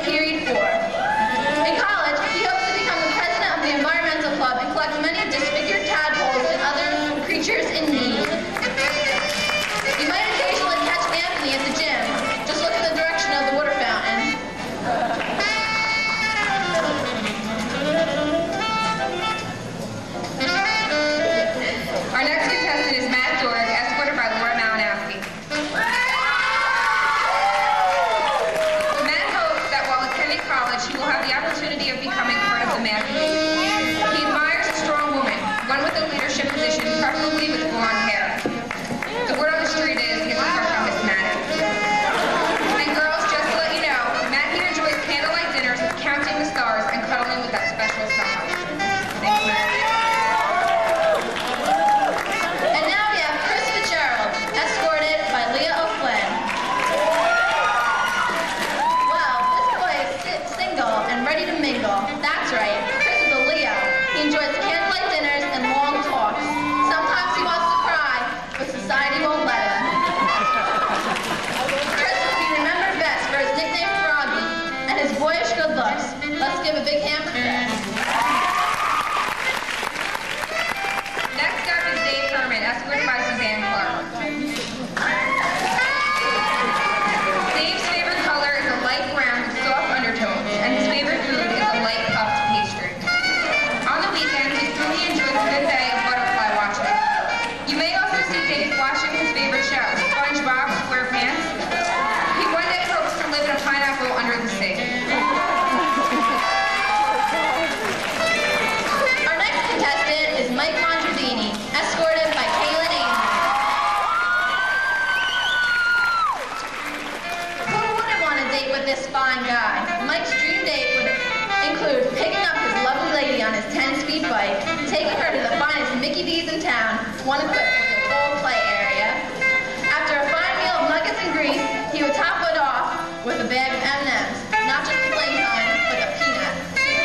one equipped with a full play area. After a fine meal of nuggets and grease, he would top it off with a bag of M&Ms, not just the plain kind, but the peanuts.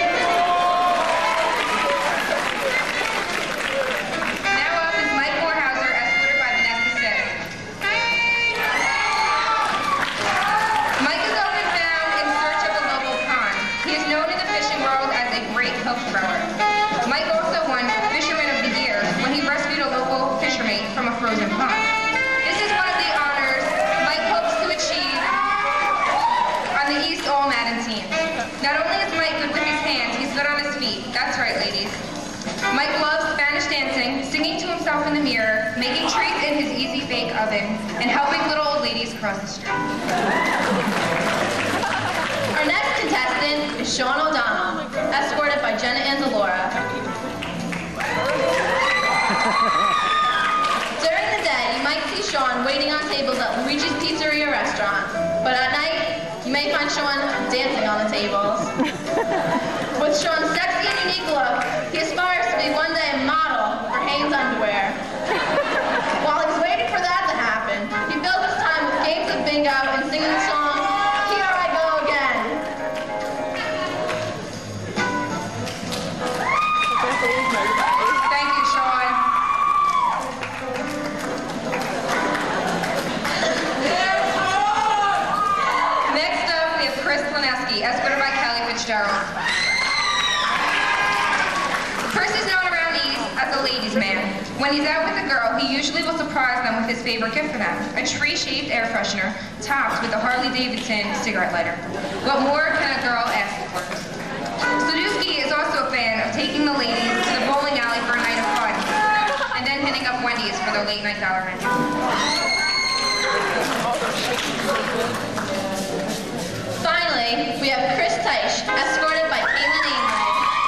Now up is Mike Morehauser, escorted by Vanessa Sid. Mike is often found in search of a local pond. He is known in the fishing world as a great hook thrower. Mike also won Fisherman of the Year when he rescued a local fisherman from a frozen pond. This is one of the honors Mike hopes to achieve on the East All-Madden team. Not only is Mike good with his hands, he's good on his feet. That's right, ladies. Mike loves Spanish dancing, singing to himself in the mirror, making treats in his easy bake oven, and helping little old ladies cross the street. Our next contestant is Sean O'Donnell, escorted by Jenna Anzalora. During the day, you might see Sean waiting on tables at Luigi's Pizzeria restaurant, but at night, you may find Sean dancing on the tables. With Sean's sexy and unique look, he aspires to be one day a model for Hanes underwear. While he's waiting for that to happen, he fills his time with games of bingo and singing the song, Here I Go Again. Thank you, Sean. Next up, we have Chris Lineski, escorted by Kelly Fitzgerald. Chris is known around the East as a ladies' man. When he's out with a girl, he usually will surprise them with his favorite gift for them, a tree-shaped air freshener topped with a Harley-Davidson cigarette lighter. What more can a girl ask for? Sadusky is also a fan of taking the ladies to the bowling alley for a night of fun, and then hitting up Wendy's for their late-night dollar menu. Finally, we have Chris Teich, escorted by Caitlin Ainley.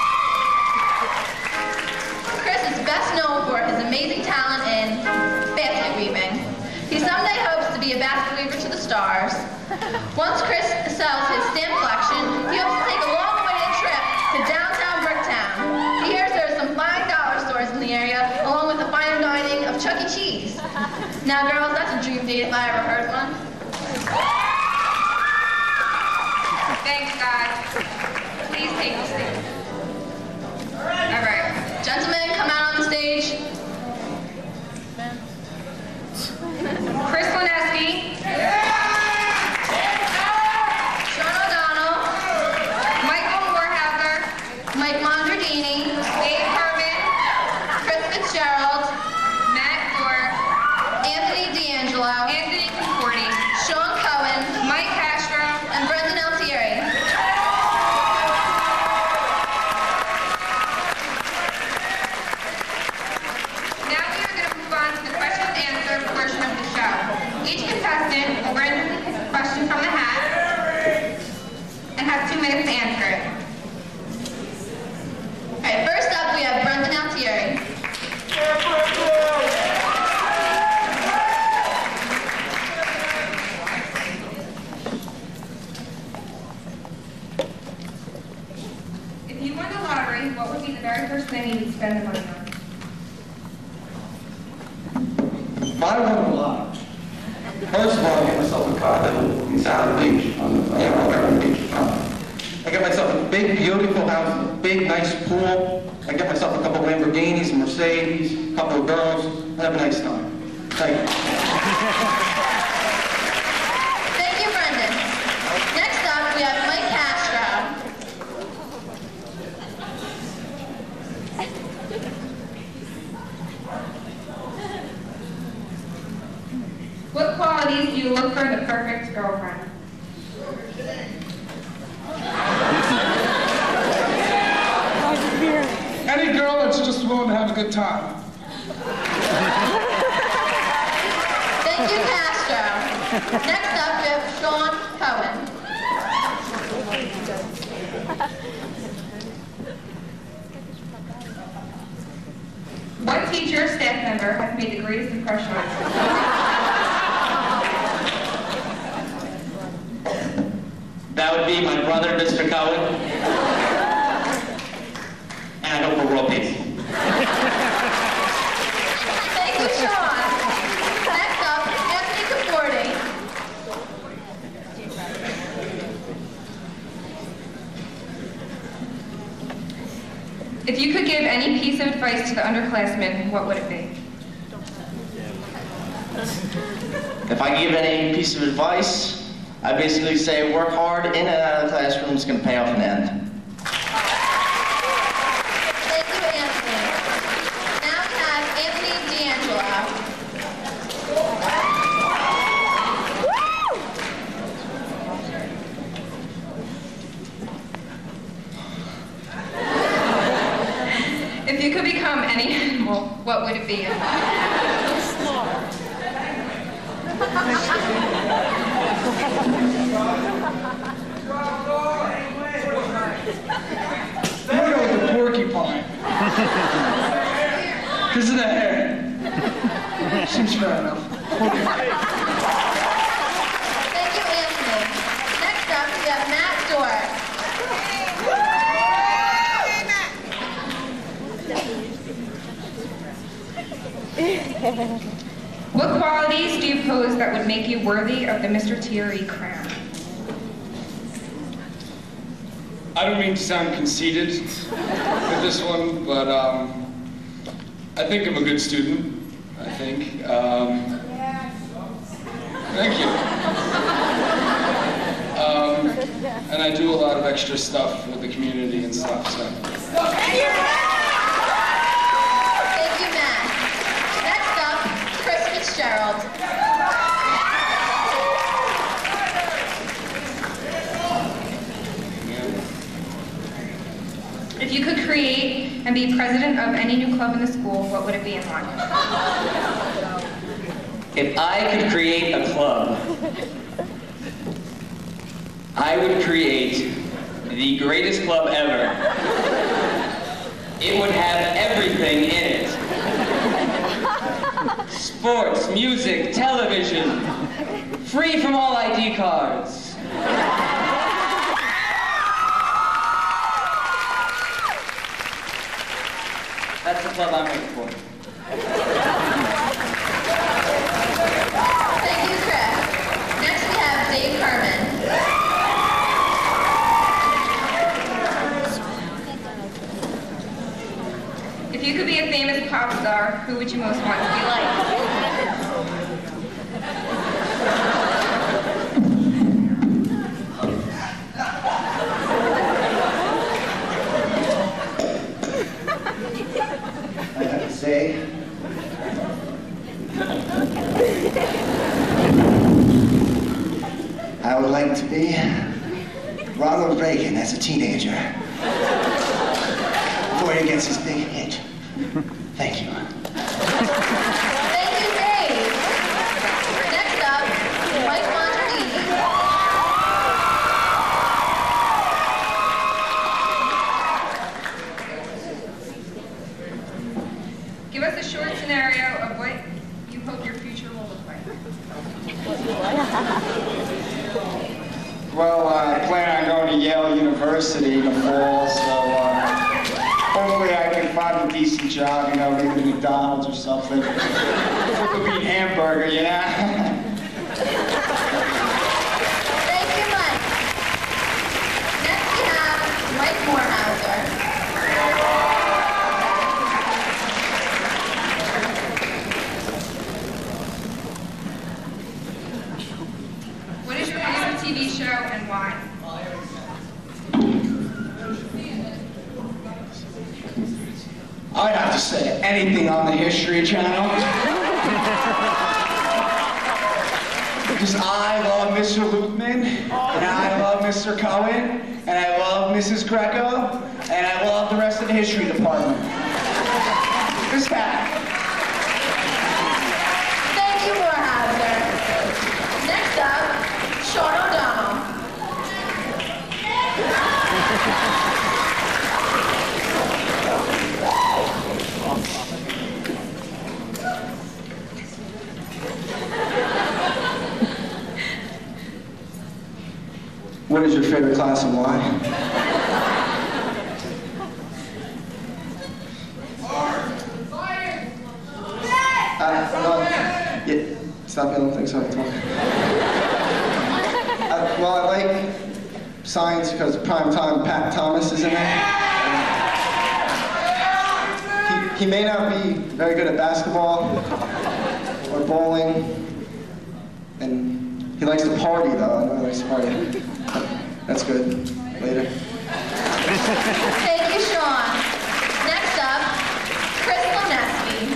Chris is best known for his amazing talent in basket weaving. He someday hopes to be a basket weaver to the stars. Once Chris sells his stamp collection, he hopes to take a long-awaited trip to downtown Bricktown. He hears there are some fine dollar stores in the area, along with the fine dining of Chuck E. Cheese. Now, girls, that's a dream date if I ever heard one. Thanks, guys. Please take the stage. All right. Gentlemen, come out on the stage. Chris Lineski. Sean O'Donnell. Michael Morehauser. Mike Mondradini. Dave Herman. Chris Fitzgerald. Matt Gore. Anthony D'Angelo. Anthony Conforti. Sean Cohen. Mike Castro. And Brendan Altieri. Now we are going to move on to the question and answer portion of the show. Each contestant will bring a question from the hat and has 2 minutes to answer it. All right, first up we have Brendan Altieri. If you won the lottery, what would be the very first thing you would spend the money on? If I won a lot, first of all, I get myself a car that will be out on the beach, on the beach. I get myself a big, beautiful house, a big, nice pool. I get myself a couple Lamborghinis, Mercedes, a couple of girls, and have a nice time. Thank you. Thank you, Brendan. Next up we have Mike Castro. What qualities do you look for in the perfect girlfriend? Any girl that's just willing to have a good time. Thank you, Castro. Next up we have Sean Cohen. What teacher or staff member has made the greatest impression on you? That would be my brother, Mr. Cohen. And I hope for world peace. Thank any piece of advice to the underclassmen, what would it be? If I give any piece of advice, I basically say work hard in and out of the classroom. It's going to pay off in the end. Thank you, Anthony. Now we have Anthony D'Angelo. If you could become any animal, what would it be? I'm gonna go with the porcupine. Because of the hair. Seems fair enough. Thank you, Anthony. Next up, we have Matt Dorr. What qualities do you pose that would make you worthy of the Mr. TRE crown? I don't mean to sound conceited with this one, but I think I'm a good student. I think. Thank you. And I do a lot of extra stuff with the community and stuff. So. Thank you, Matt. Next up, Chris Fitzgerald. If you could create and be president of any new club in the school, what would it be and why? If I could create a club, I would create the greatest club ever. It would have everything in it. Sports, music, television, free from all ID cards. That's the club I'm looking for. Thank you, Chris. Next we have Dave Herman. If you could be a famous pop star, who would you most want to be like? I have to say, I would like to be Ronald Reagan as a teenager before he gets his big hit. Thank you. Thank you, Dave. Next up, Mike Monterini. Give us a short scenario of what you hope your future will look like. Well, I plan on going to Yale University in the fall, so hopefully I can find a decent job, you know, maybe McDonald's or something. Flip a bean hamburger, you know? Thank you, Mike. Next we have Mike Morehouser. What is your favorite TV show and why? I'd have to say anything on the History Channel. Because I love Mr. Lukeman, and I love Mr. Cohen, and I love Mrs. Greco, and I love the rest of the history department. This guy. Thank you, Morehouser. Next up, Sean O'Donnell. What is your favorite class and why? No. Yeah, stop yelling things so I can talk. Well, I like science because prime time Pat Thomas is in it. He may not be very good at basketball or bowling, and he likes to party though. I know he likes to party. That's good. Later. Thank you, Sean. Next up, Chris Loneski.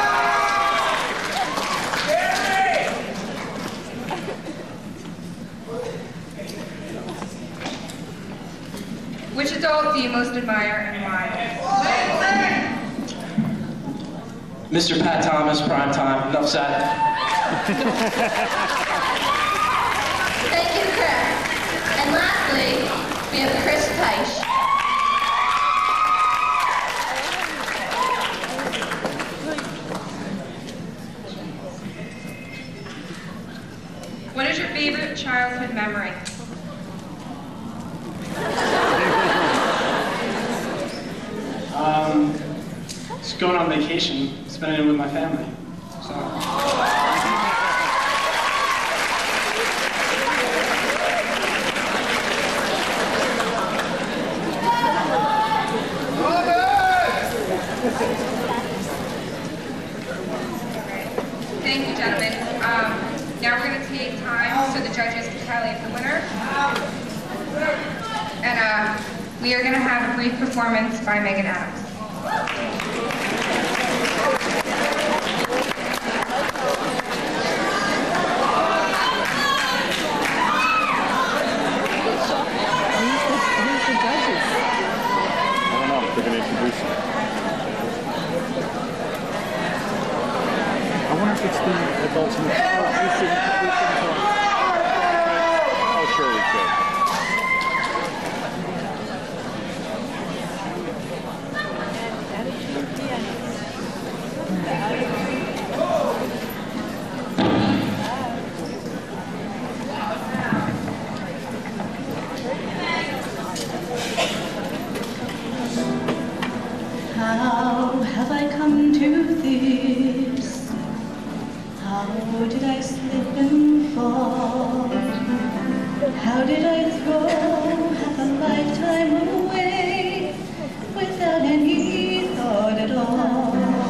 Which adult do you most admire and why? Mr. Pat Thomas, prime time. Enough said. Thank you, Chris. And lastly, we have Chris Teich. What is your favorite childhood memory? Just going on vacation, spending it with my family. So. Thank you, gentlemen. Now we're going to take time so the judges can tally the winner. And we are going to have a brief performance by Megan Adams. I wonder if it's the adults in the car. Oh, sure we could. How have I come to this? How did I slip and fall? How did I throw half a lifetime away without any thought at all?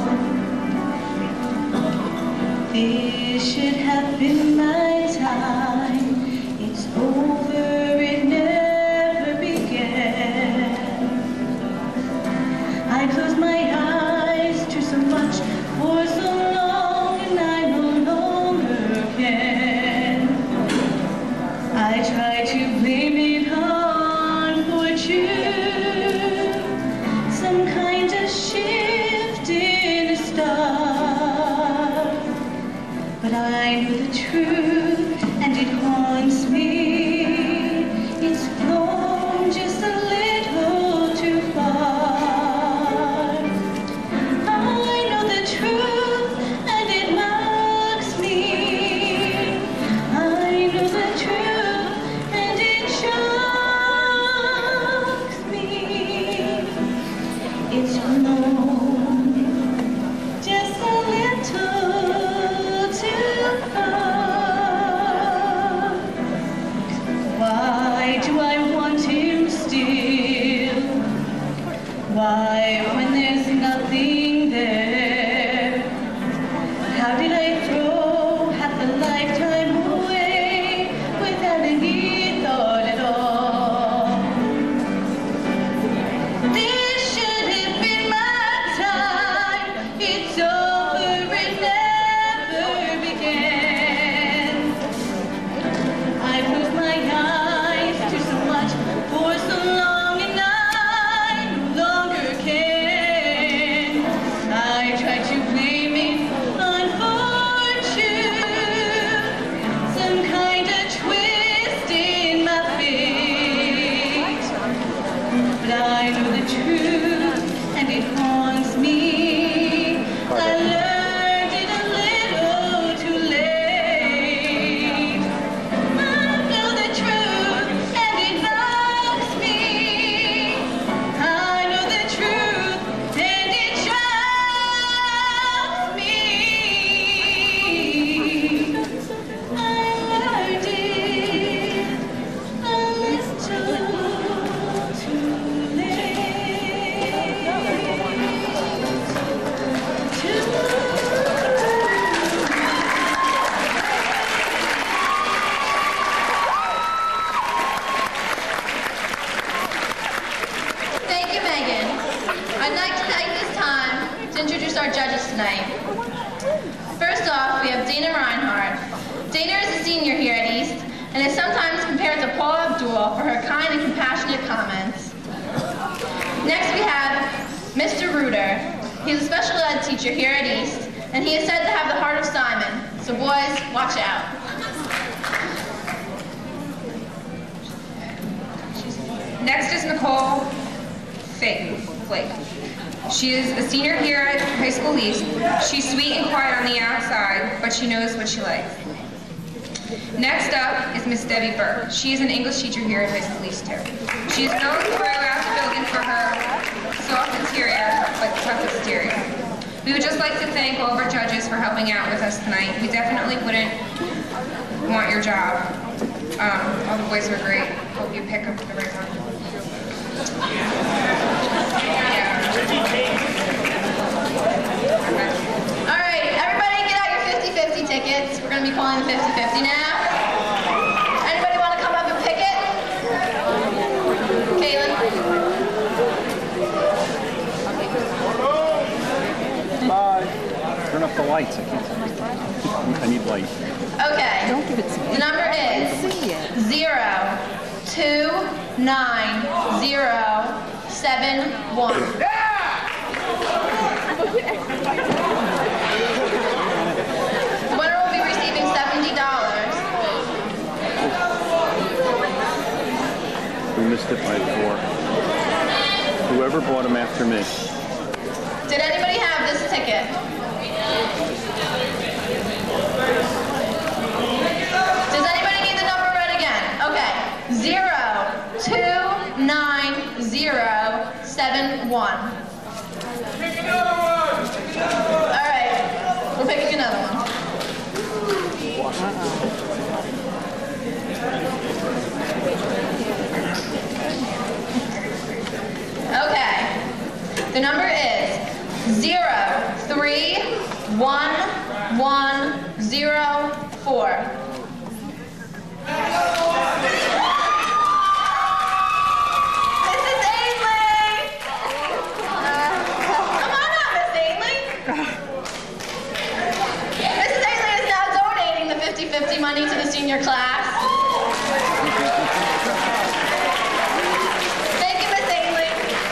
This should have been my time. It's over, it never began. I closed my eyes to so much for so long, and I no longer can. I try to blame it on fortune, some kind of shift in the stars. But I know the truth, and it haunts me. It's flown just a little too far. introduce our judges tonight. First off, we have Dana Reinhardt. Dana is a senior here at East and is sometimes compared to Paula Abdul for her kind and compassionate comments. Next we have Mr. Reuter. He's a special ed teacher here at East, and he is said to have the heart of Simon. So boys, watch out. Next is Nicole Flake. She is a senior here at High School East. She's sweet and quiet on the outside, but she knows what she likes. Next up is Miss Debbie Burke. She is an English teacher here at High School East too. She is known throughout the building for her soft interior, but tough exterior. We would just like to thank all of our judges for helping out with us tonight. We definitely wouldn't want your job. All the boys were great. Hope you pick up the right one. All right, everybody get out your 50-50 tickets. We're going to be calling the 50-50 now. Anybody want to come up and pick it? Caitlin? Bye. Turn off the lights. I can't. I need light. Okay. Don't give it to me. The number is 0290771. The winner will be receiving $70. We missed it by 4. Whoever bought them after me. Did anybody have this ticket? Does anybody need the number read again? Okay. 0290771. Pick another one! All right. We're picking another one. Okay. The number is 0311104. Mrs. Ainley! Come on up, Miss Ainley. Mrs. Ainley is now donating the 50-50 money to the senior class. Thank you, Miss Ainley.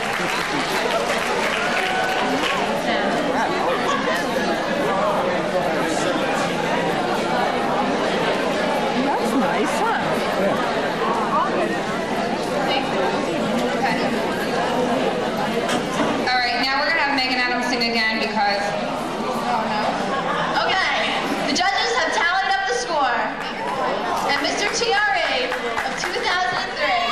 That's nice, huh? All right, now we're going to have Megan Adams sing again because... Okay, the judges have tallied up the score. And Mr. TRE of 2003.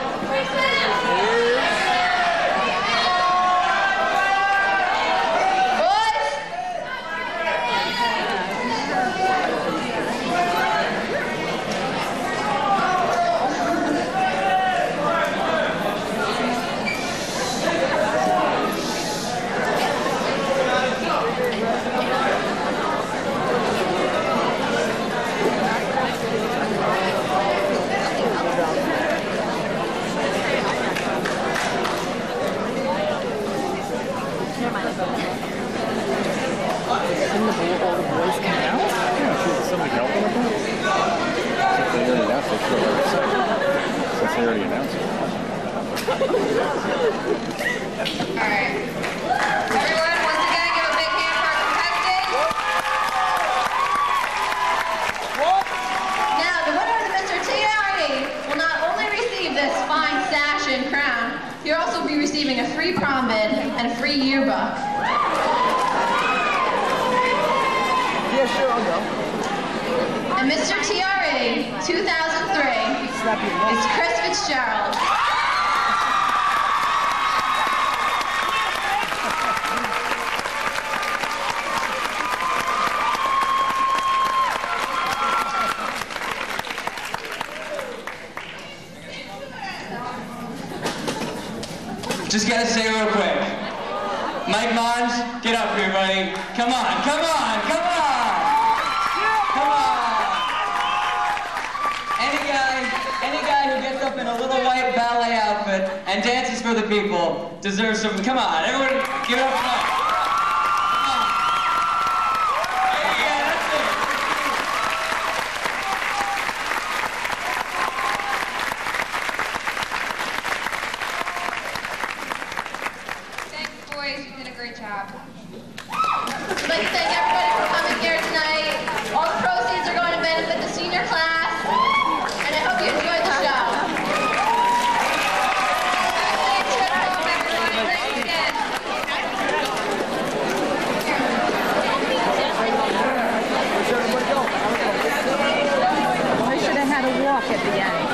All the boys come out? Yeah, should somebody help them with that? Since they already announced it, sure, already said. Since they already announced it. All right. Everyone, once again, give a big hand for our contestants. Now, the winner of the Mr. TRE will not only receive this fine sash and crown, he'll also be receiving a free prom bid and a free yearbook. Yeah, sure, I'll go. And Mr. TRE 2003 is Chris Fitzgerald. Just gotta say real quick. Mike Mons, get up here, buddy. Come on, come on, come on! Come on! Any guy who gets up in a little white ballet outfit and dances for the people deserves some. Come on, everyone, give it up for Mike. job. I'd like to thank everybody for coming here tonight. All the proceeds are going to benefit the senior class, and I hope you enjoyed the show. Safe trip home, everyone. Thanks again. We should have had a walk at the end.